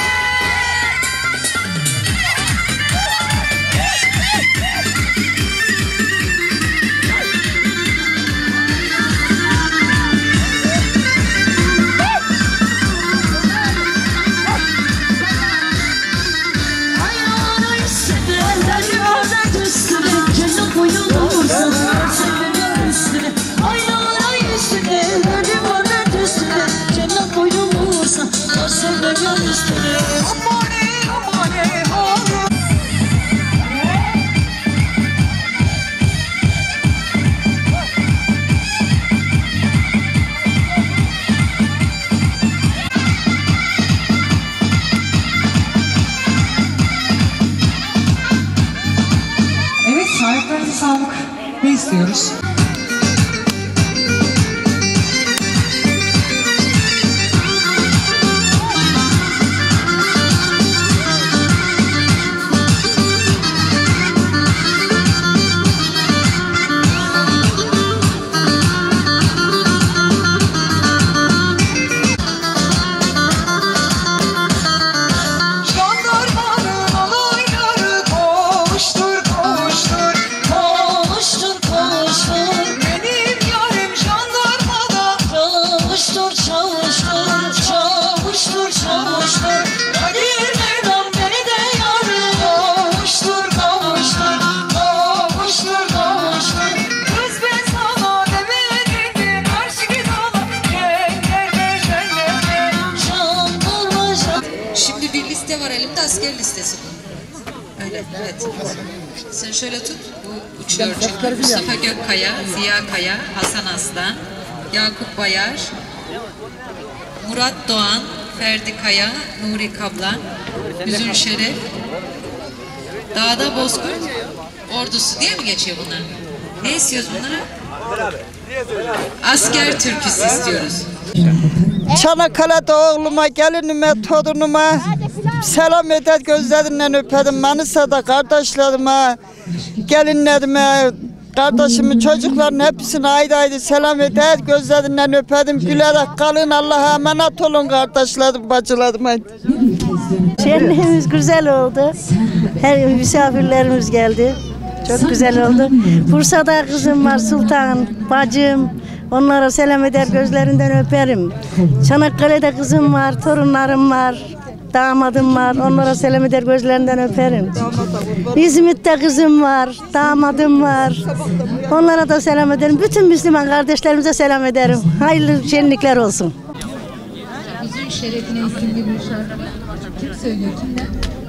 Evet, sahiplerine sağlık. Ne istiyoruz? Kavuştur, kavuştur, kavuştur, kavuştur. Hem de asker listesi bu. Öyle, evet. Sen şöyle tut, bu uçuyor çünkü. Mustafa Gökkaya, Ziya Kaya, Hasan Aslan, Yakup Bayar, Murat Doğan, Ferdi Kaya, Nuri Kablan, Hüzün Şeref, Dağda Bozkurt ordusu diye mi geçiyor bunlar? Ne istiyoruz bunlara? Asker türküsü istiyoruz. Çanakkale'de oğluma, gelinime, torunuma selam eder, gözlerinden öperim. Manisa'da kardeşlerime, gelinlerime, kardeşimin çocukların hepsine ayrı ayrı selam eder, gözlerinden öperim. Gülerek kalın, Allah'a emanet olun kardeşlerim, bacılarım. Şenliğimiz güzel oldu. Her misafirlerimiz geldi. Çok güzel oldu. Bursa'da kızım var, Sultan, bacım. Onlara selam eder, gözlerinden öperim. Çanakkale'de kızım var, torunlarım var, damadım var. Onlara selam eder, gözlerinden öperim. İzmit'te kızım var, damadım var. Onlara da selam ederim. Bütün Müslüman kardeşlerimize selam ederim. Hayırlı şenlikler olsun. Hüzün şerefine isimli bir şarkı. Kim söylüyor, kimden?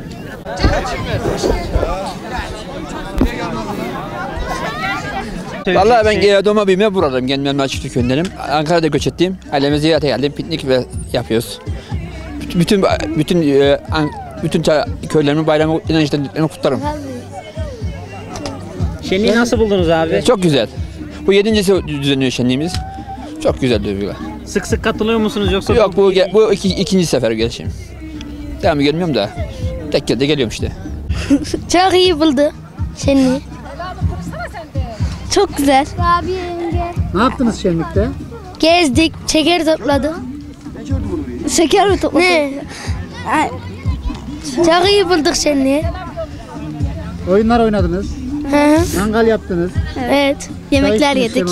Vallahi ben doğma büyüme buradayım. Kendim Elmalı Çiftlik köyündenim. Ankara'da göç ettim. Aileme ziyarete geldim. Piknik yapıyoruz. Bütün köylerimin bayramı inançlarını kutlarım. Şenliği nasıl buldunuz abi? Çok güzel. Bu 7. düzenliyor şenliğimiz. Çok güzel duygular. Sık sık katılıyor musunuz yoksa? Yok, bu ikinci sefer gelişim. Devamı gelmiyorum da tek de geliyorum işte. Çok iyi buldu şenliği. Çok güzel. Ne yaptınız şenlikte? Gezdik, şeker topladık. Şeker mi topladın? Ne? Çok iyi bulduk şenliği. Oyunlar oynadınız. Hı. Mangal yaptınız. Evet, yemekler yedik.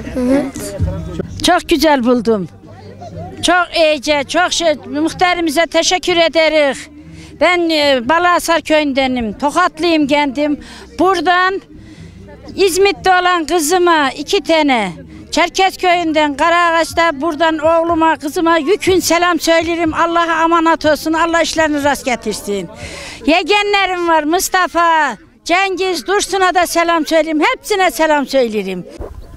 Çok güzel buldum. Çok iyice, çok muhtarımıza teşekkür ederiz. Ben Balasar köyündenim, Tokatlıyım kendim. Buradan İzmit'te olan kızıma 2 tane, Çerkezköy'ünden Karaağaç'ta buradan oğluma, kızıma yükün selam söylerim. Allah'a emanet olsun, Allah işlerini rast getirsin. Yegenlerim var, Mustafa, Cengiz, Dursun'a da selam söyleyeyim. Hepsine selam söylerim.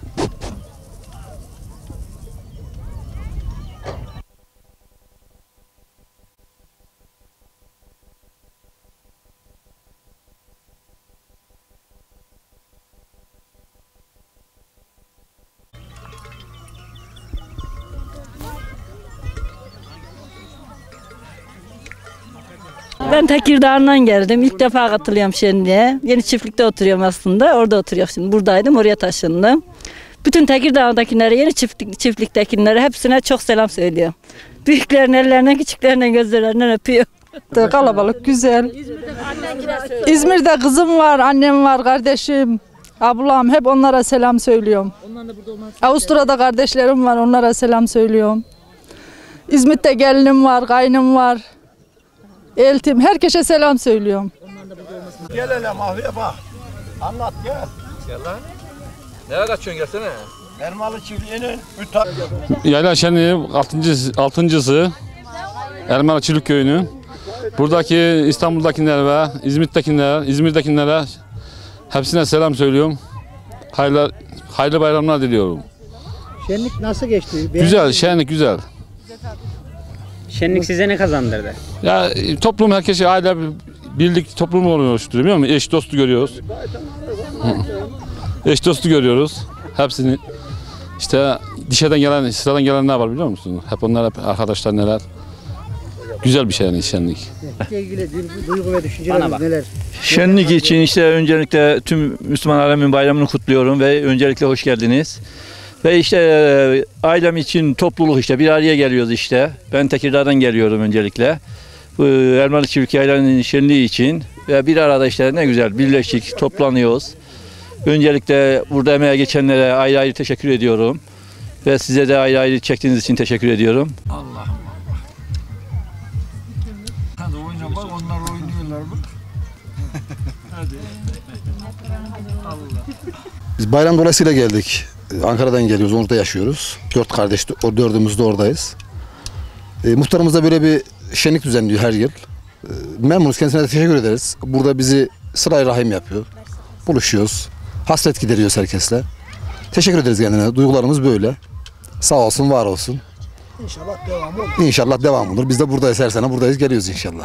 Ben Tekirdağ'dan geldim. İlk defa katılıyorum şenliğe. Yeni Çiftlik'te oturuyorum aslında. Orada oturuyorum şimdi. Buradaydım, oraya taşındım. Bütün Tekirdağ'dakilere, Yeni Çiftlik'tekilere hepsine çok selam söylüyorum. Büyüklerin ellerinden, küçüklerin gözlerinden öpüyor. Kalabalık, güzel. İzmir'de kızım var, annem var, kardeşim, ablam. Hep onlara selam söylüyorum. Avusturya'da kardeşlerim var, onlara selam söylüyorum. İzmit'te gelinim var, kaynım var. Eltim, herkese selam söylüyorum. Gel hele Mahviye bak. Anlat gel. Gel lan. Nereye kaçıyorsun gelsene. Elmalı Çiftliği'nin Yayla şenliği 6.'sı Elmalı Çiftlik Köyü'nün. Buradaki İstanbul'dakiler ve İzmir'dekilere hepsine selam söylüyorum. Hayırlı bayramlar diliyorum. Şenlik nasıl geçti? Güzel, şenlik güzel. Şenlik size ne kazandırdı? Ya toplum, herkese aile birlik toplumu oluşturuyor, biliyor musun? Eş dostu görüyoruz. Eş dostu görüyoruz. Hepsini işte dışarıdan gelen, sıradan gelenler var, biliyor musun? Hep onlar hep arkadaşlar neler. Güzel bir şey yani şenlik. İlgili duygu ve düşünceleriniz neler? Şenlik için işte öncelikle tüm Müslüman alemin bayramını kutluyorum ve öncelikle hoş geldiniz. Ve işte ailem için topluluk, işte bir araya geliyoruz işte. Ben Tekirdağ'dan geliyorum öncelikle. Bu Elmalı Çiftlik Yaylanı'nın şenliği için ve bir arada işte ne güzel birleştik, toplanıyoruz. Öncelikle burada emeğe geçenlere ayrı ayrı teşekkür ediyorum. Ve size de ayrı ayrı çektiğiniz için teşekkür ediyorum. Allah'ım. Hadi oyna bak, onlar oynuyorlar bak. Hadi. Allah. Biz bayram dolayısıyla geldik. Ankara'dan geliyoruz, orada yaşıyoruz. 4 kardeş, o 4'ümüz de oradayız. Muhtarımız da böyle bir şenlik düzenliyor her yıl. Memnunuz, kendisine de teşekkür ederiz. Burada bizi sıra-i rahim yapıyor. Buluşuyoruz. Hasret gideriyoruz herkesle. Teşekkür ederiz kendine. Duygularımız böyle. Sağ olsun, var olsun. İnşallah devam olur. İnşallah devam olur. Biz de buradayız, her sene buradayız, geliyoruz inşallah.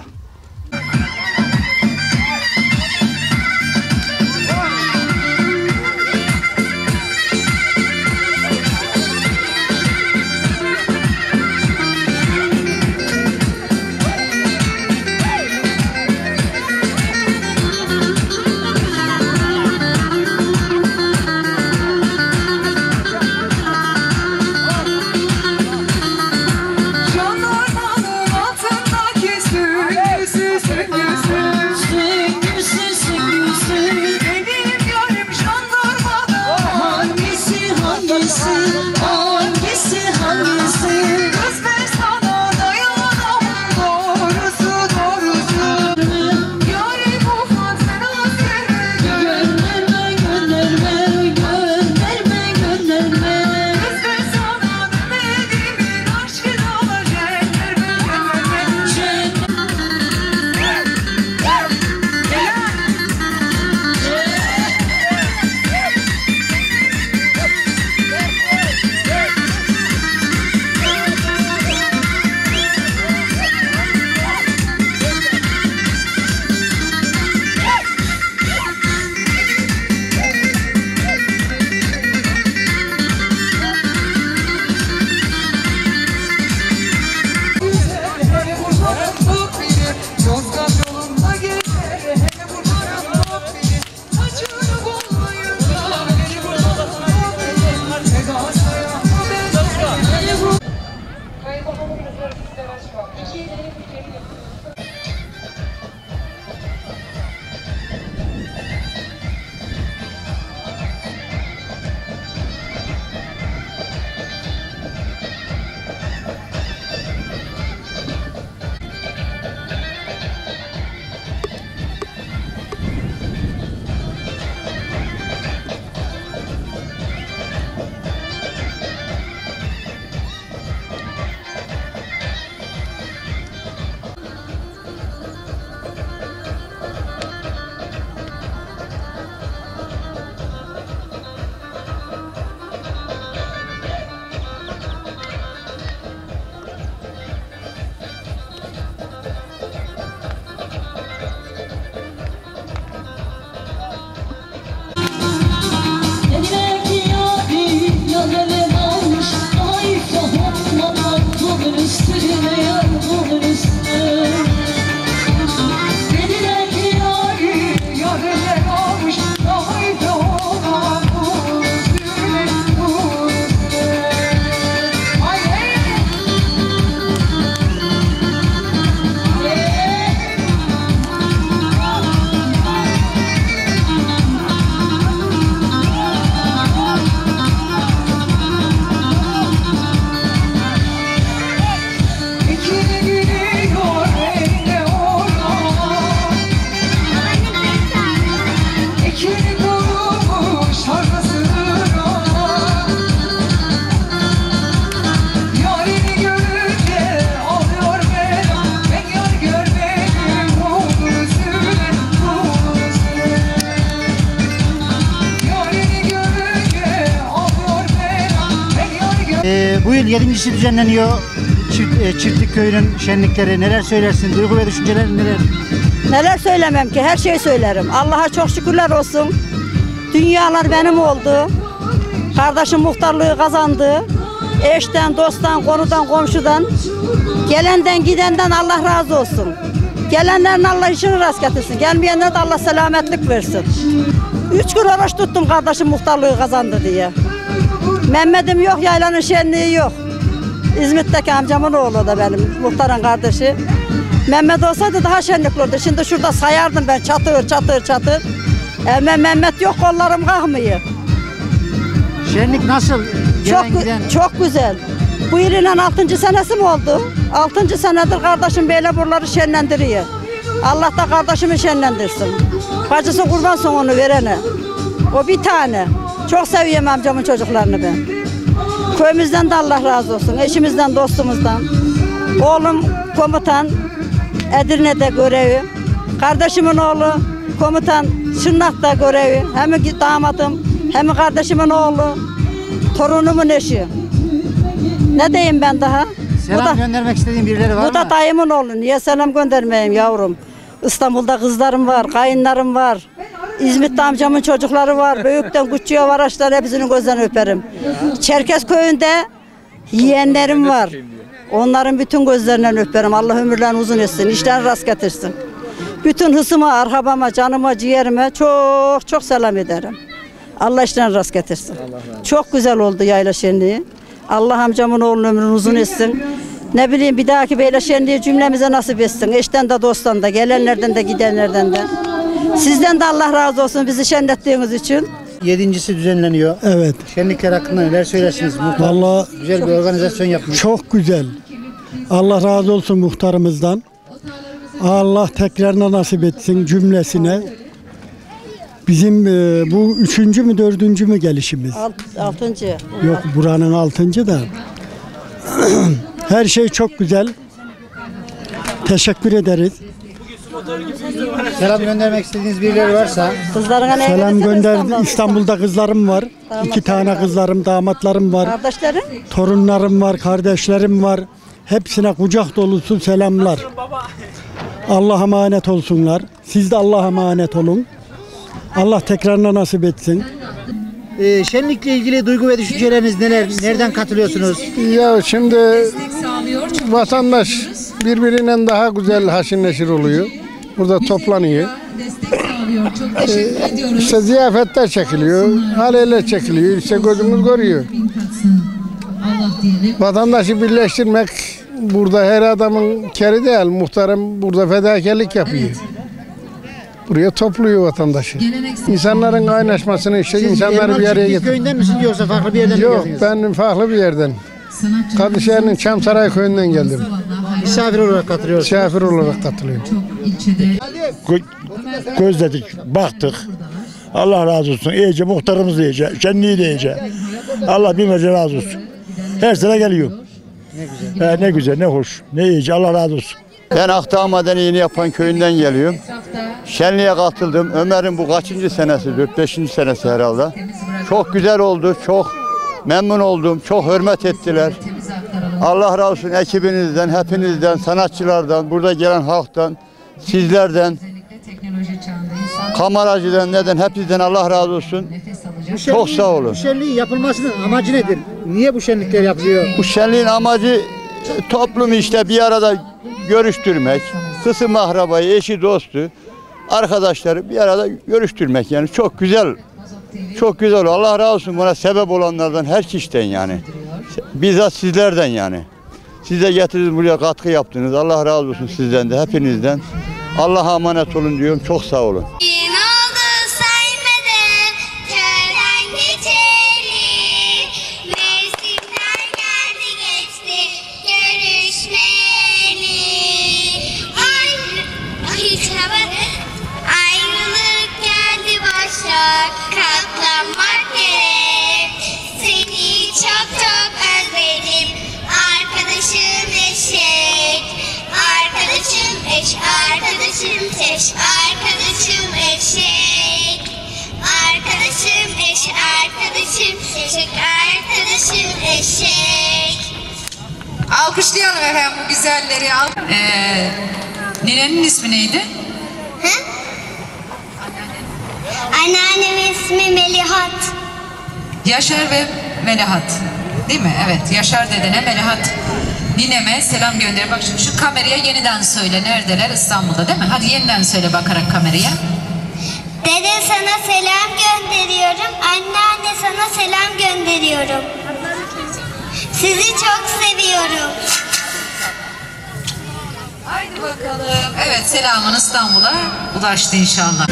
Bu yıl 7.'si düzenleniyor. Çiftlik Köyü'nün şenlikleri. Neler söylersin? Duygu ve düşüncelerin neler? Neler söylemem ki? Her şeyi söylerim. Allah'a çok şükürler olsun. Dünyalar benim oldu. Kardeşim muhtarlığı kazandı. Eşten, dosttan, konudan, komşudan. Gelenden, gidenden Allah razı olsun. Gelenlerin Allah işini rast getirsin. Gelmeyenlere de Allah selametlik versin. 3 gün oruç tuttum kardeşim muhtarlığı kazandı diye. Mehmet'im yok, yaylanın şenliği yok. İzmit'teki amcamın oğlu da benim, muhtarın kardeşi. Mehmet olsaydı daha şenlikli olurdu. Şimdi şurada sayardım ben çatır çatır çatır. Mehmet yok, kollarım kalkmıyor. Şenlik nasıl? Çok güzel. Bu yılın 6. senesi mi oldu? 6. senedir kardeşim böyle buraları şenlendiriyor. Allah da kardeşimi şenlendirsin. Bacısı kurbansın onu verene. O bir tane. Çok seviyorum amcamın çocuklarını ben. Köyümüzden de Allah razı olsun. Eşimizden, dostumuzdan. Oğlum komutan, Edirne'de görevi. Kardeşimin oğlu komutan Şırnak'ta görevi. Hem damadım hem kardeşimin oğlu. Torunumun eşi. Ne diyeyim ben daha? Selam göndermek istediğin birileri var mı? Bu da dayımın oğlu. Niye selam göndermeyeyim yavrum? İstanbul'da kızlarım var, kayınlarım var. İzmit'te amcamın çocukları var. Büyükten küçüğe varaçlar hepsinin gözlerini öperim. Çerkezköy'ünde yeğenlerim var. Onların bütün gözlerinden öperim. Allah ömürlerini uzun etsin, işlerini rast getirsin. Bütün hısıma, arhabama, canıma, ciğerime çok çok selam ederim. Allah işlerini rast getirsin. Çok güzel oldu yayla şenliği. Allah amcamın oğlunun ömrünü uzun etsin. Ne bileyim bir dahaki böyle şenliği cümlemize nasip etsin. Eşten de dosttan da, gelenlerden de gidenlerden de. Sizden de Allah razı olsun bizi şenlettiğiniz için. 7.'si düzenleniyor. Evet. Şenlikler hakkında neler söylersiniz? Vallahi güzel bir organizasyon yapmış. Çok güzel. Allah razı olsun muhtarımızdan. Allah tekrarına nasip etsin cümlesine. Bizim bu 3. mü 4. mü gelişimiz? 6. Yok buranın 6. da. Her şey çok güzel. Teşekkür ederiz. Selam göndermek istediğiniz birileri varsa. Selam gönderdim. İstanbul'da kızlarım var. 2 tane kızlarım, damatlarım var. Kardeşlerim? Torunlarım var, kardeşlerim var. Hepsine kucak dolusu selamlar. Allah'a emanet olsunlar. Siz de Allah'a emanet olun. Allah tekrarına nasip etsin. Şenlikle ilgili duygu ve düşünceleriniz neler? Nereden katılıyorsunuz? Ya şimdi vatandaş birbirinden daha güzel haşin neşir oluyor. Burada toplanıyor. İşte ziyafetler çekiliyor, haleler çekiliyor. İşte gözümüz görüyor. Vatandaşı birleştirmek burada her adamın keri değil. Muhtarım burada fedakarlık yapıyor. Buraya topluyor vatandaşı. İnsanların kaynaşmasını işte insanları bir araya getiriyor. Köyünden misiniz yoksa farklı bir yerden mi Yok, geldiniz? ben farklı bir yerden. Kadışehir'in Çamsaray köyünden geldim. Misafir olarak katılıyorsunuz. Misafir olarak katılıyorum. Gözledik, baktık. Allah razı olsun. İyice muhtarımız da iyice, şenliği de iyice. Allah binlerce razı olsun. Her sene geliyor. Ne güzel. Ne güzel, ne hoş, ne iyice. Allah razı olsun. Ben Akdağ Madeni Yapan köyünden geliyorum. Şenliğe katıldım. Ömer'in bu kaçıncı senesi? 4-5. senesi herhalde. Çok güzel oldu. Çok memnun oldum. Çok hürmet ettiler. Allah razı olsun ekibinizden, hepinizden, sanatçılardan, burada gelen halktan, sizlerden, kameracıdan, neden hepinizden Allah razı olsun. Çok sağ olun. Bu şenliğin yapılmasının amacı nedir? Niye bu şenlikler yapılıyor? Bu şenliğin amacı toplumu işte bir arada görüştürmek, kısım akrabayı, eşi, dostu, arkadaşları bir arada görüştürmek yani çok güzel. Çok güzel. Allah razı olsun buna sebep olanlardan, her kişiden yani. Bizzat sizlerden yani. Siz de getirdiniz buraya katkı yaptınız. Allah razı olsun sizden de, hepinizden. Allah'a emanet olun diyorum. Çok sağ olun. Katlanmak gerek. Seni çok çok özledim. Arkadaşım eşek. Arkadaşım eş, arkadaşım teş, arkadaşım eşek. Arkadaşım eş, arkadaşım eşek, arkadaşım eşek. Alkışlayalım efendim bu güzelleri. Nenenin ismi neydi? Anneannemin ismi Melihat. Yaşar ve Melahat. Değil mi? Evet. Yaşar dedene, Melahat nineme selam gönder. Bak şimdi şu kameraya yeniden söyle. Neredeler? İstanbul'da değil mi? Hadi yeniden söyle bakarak kameraya. Dede sana selam gönderiyorum. Anneanne sana selam gönderiyorum. Sizi çok seviyorum. Haydi bakalım. Evet, selamın İstanbul'a ulaştı inşallah.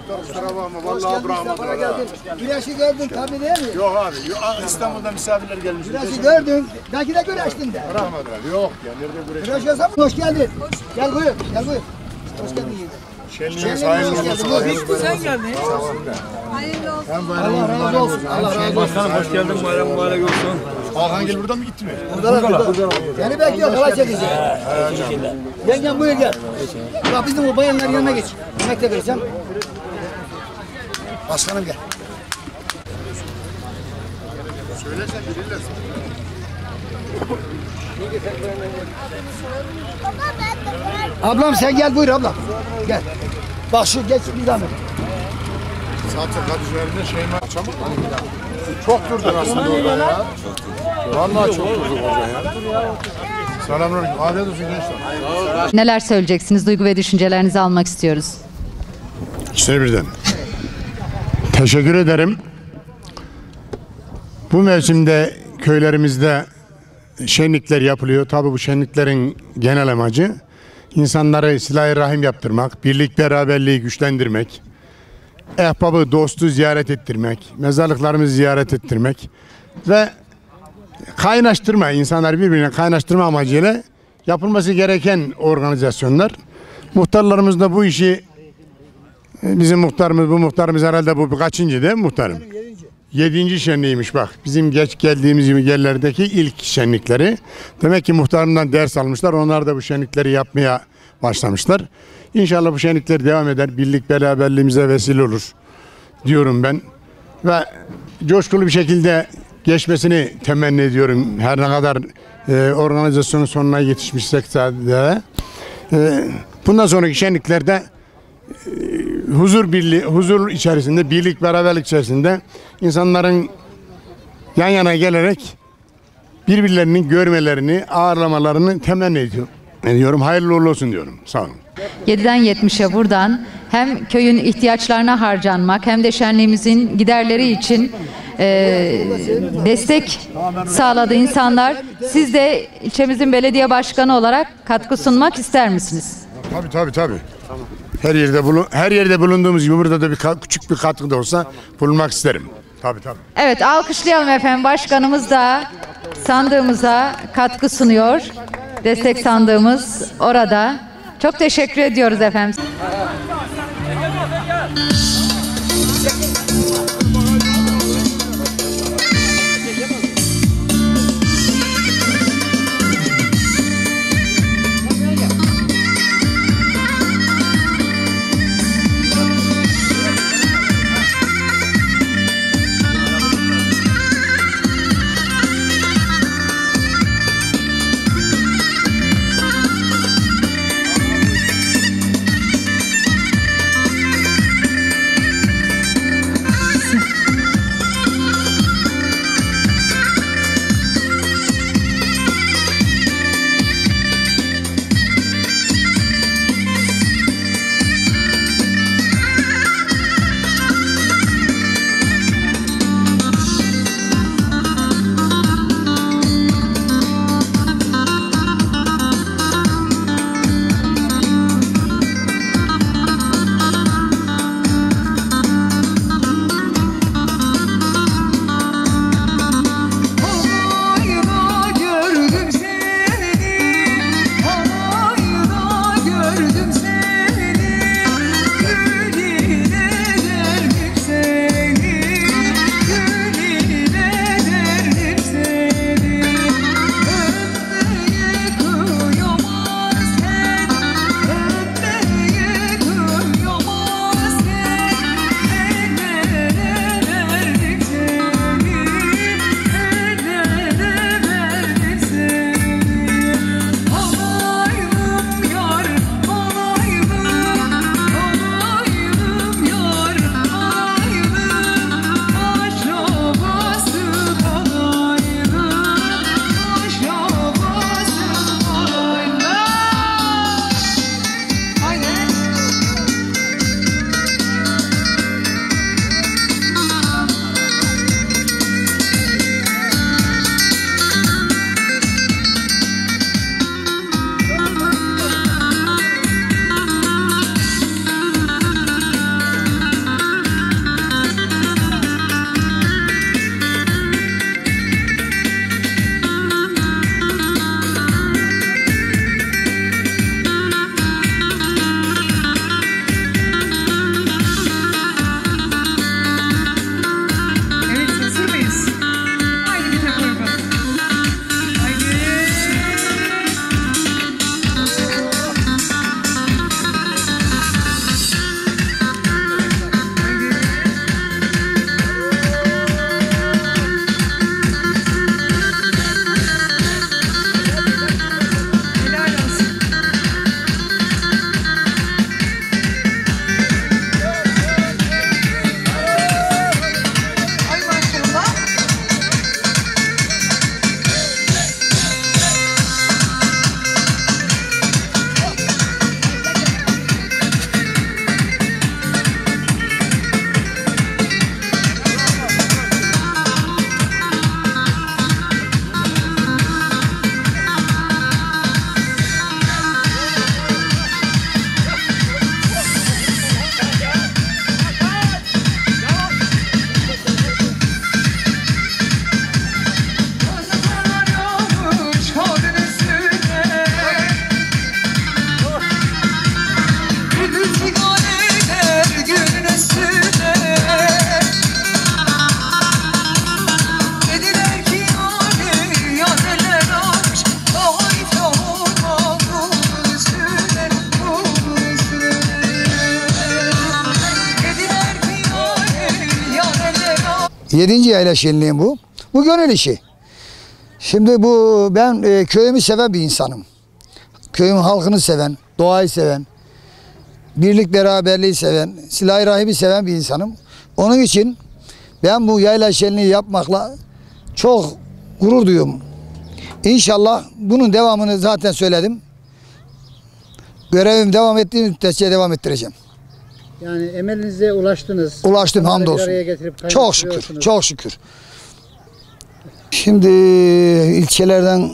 Kusura bakma. Vallahi bırakmadılar. Güneşi gördün tabii değil mi? Yok abi. İstanbul'da misafirler gelmiş. Güneşi gördün. Belki de güneştin de. Bırakmadılar. Yok ya. Nerede güneş? Güneş yazam. Hoş geldin. Gel buyur. Gel buyur. Hoş geldin. Şenliğiniz hayırlı olsun. Sen geldin. Hayırlı olsun. Allah razı olsun. Allah razı olsun. Başkanım hoş geldin. Bayram mübarek olsun. Arkangel burada mı gitti mi? Burada. Seni bekliyor. Kolay çekeceğim. Yengem buyur gel. Bak bizim o bayanların yanına geç. Yemek de vereceğim. Başkanım gel. Söylesen bilirler. Ablam sen gel buyur abla. Gel. Bak şu geç bir zahmet. Zaten kadınlarında şey mi? Çabuk mu? Çok durduk aslında orada ya. Vallahi çok durduk orada ya. Selamünaleyküm. Afiyet olsun gençler. Neler söyleyeceksiniz? Duygu ve düşüncelerinizi almak istiyoruz. İşte birden. Teşekkür ederim. Bu mevsimde köylerimizde şenlikler yapılıyor. Tabii bu şenliklerin genel amacı insanları silah-ı rahim yaptırmak, birlik beraberliği güçlendirmek, ehbabı, dostu ziyaret ettirmek, mezarlıklarımızı ziyaret ettirmek ve kaynaştırma, insanları birbirine kaynaştırma amacıyla yapılması gereken organizasyonlar. Muhtarlarımız da bu işi, bizim muhtarımız herhalde bu kaçıncı değil mi muhtarım? 7. şenliğiymiş bak. Bizim geç geldiğimiz yerlerdeki ilk şenlikleri. Demek ki muhtarımdan ders almışlar. Onlar da bu şenlikleri yapmaya başlamışlar. İnşallah bu şenlikler devam eder. Birlik beraberliğimize vesile olur diyorum ben. Ve coşkulu bir şekilde geçmesini temenni ediyorum. Her ne kadar organizasyonun sonuna yetişmişsek de. Bundan sonraki şenliklerde huzur içerisinde, birlik beraberlik içerisinde insanların yan yana gelerek birbirlerini görmelerini, ağırlamalarını temenni ediyorum. Hayırlı uğurlu olsun diyorum. Sağ olun. 7'den 70'e buradan hem köyün ihtiyaçlarına harcanmak hem de şenliğimizin giderleri için destek sağladı insanlar. Siz de ilçemizin belediye başkanı olarak katkı sunmak ister misiniz? Tabii. Her yerde bulunduğumuz gibi burada da küçük bir katkı da olsa bulunmak isterim. Tabii. Evet, alkışlayalım efendim. Başkanımız da sandığımıza katkı sunuyor. Destek sandığımız orada. Çok teşekkür ediyoruz efendim. 7. yayla şenliğim bu. Bu gönül işi. Şimdi ben köyümü seven bir insanım. Köyümün halkını seven, doğayı seven, birlik beraberliği seven, silah-ı rahimi seven bir insanım. Onun için ben bu yayla şenliği yapmakla çok gurur duyuyorum. İnşallah bunun devamını zaten söyledim. Görevim devam ettiği müddetçe devam ettireceğim. Yani emelinize ulaştınız. Ulaştım hamdolsun. Çok şükür, çok şükür. Şimdi ilçelerden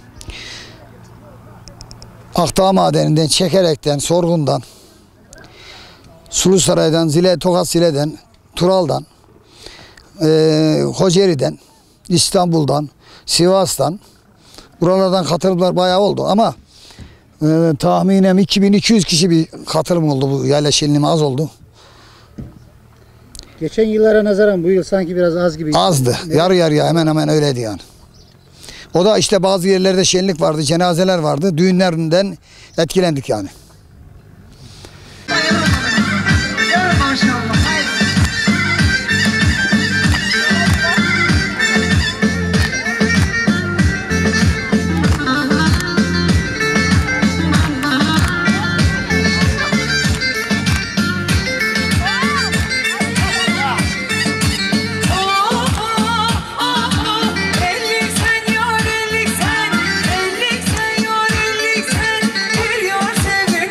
Akdağ Madeni'nden, Çekerek'ten, Sorgun'dan, Sulusaray'dan, Tokat Zile'den, Tural'dan, Kocaeli'den, İstanbul'dan, Sivas'tan buralardan katılımlar bayağı oldu ama tahminen 2200 kişi bir katılım oldu, bu yayla şenliğime az oldu. Geçen yıllara nazaran bu yıl sanki biraz az gibi. Azdı. Yarı yarıya hemen hemen öyleydi yani. O da işte bazı yerlerde şenlik vardı, cenazeler vardı. Düğünlerinden etkilendik yani. Ellik sen, yar ellik sen, geliyor sevim.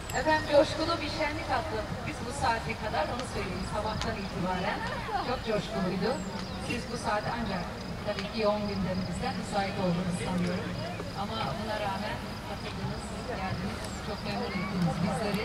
Efendim coşkulu bir şenlik attık biz bu saate kadar, onu söyleyeyim, sabahtan itibaren çok coşkuluydu. Siz bu saat ancak tabii ki yoğun gündemimizden müsait olduğunu sanıyorum. Ama buna rağmen katıldınız, geldiniz, çok memnun ettiniz bizleri.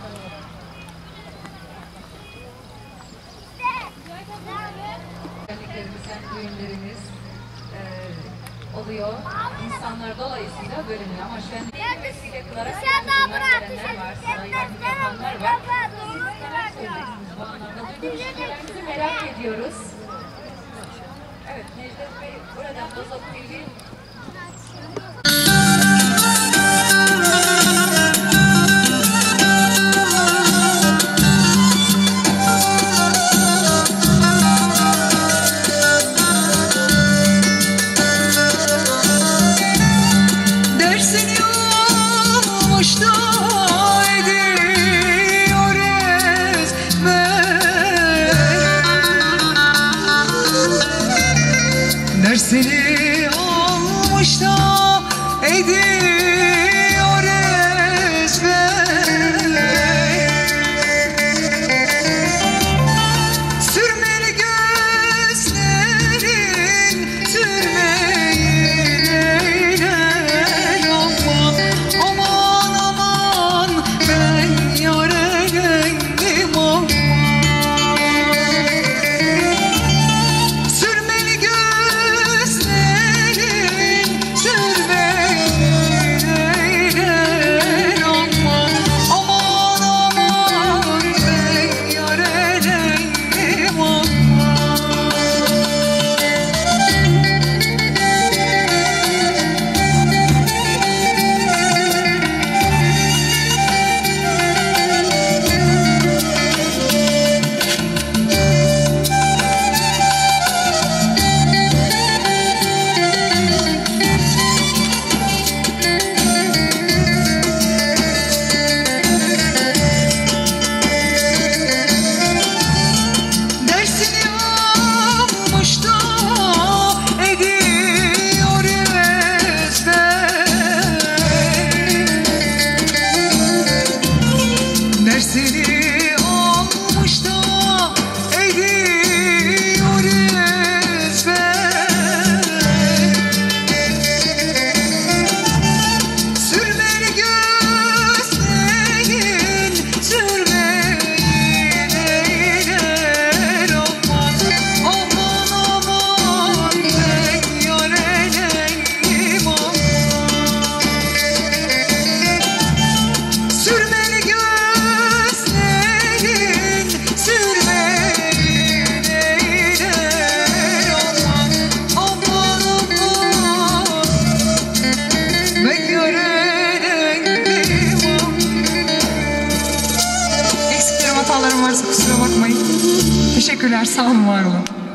Şenliklerimizden düğünlerimiz oluyor. İnsanlar dolayısıyla bölünüyor ama şenlikleri vesile kılarak verenler var, sayılarını yapanlar var. Siz neler söyleyeceksiniz bu anlamda? Duygu düşüncelerinizi merak ediyoruz. Evet, Necdet Bey buradan Bozok TV. Dersini almış da ediyor ezber. Sürmeli gözlerin sürmeyin eyler. Aman aman aman ben yar erendim aman. Eksiklerim, hatalarım varsa kusura bakmayın. Teşekkürler, sağ olun, var olun.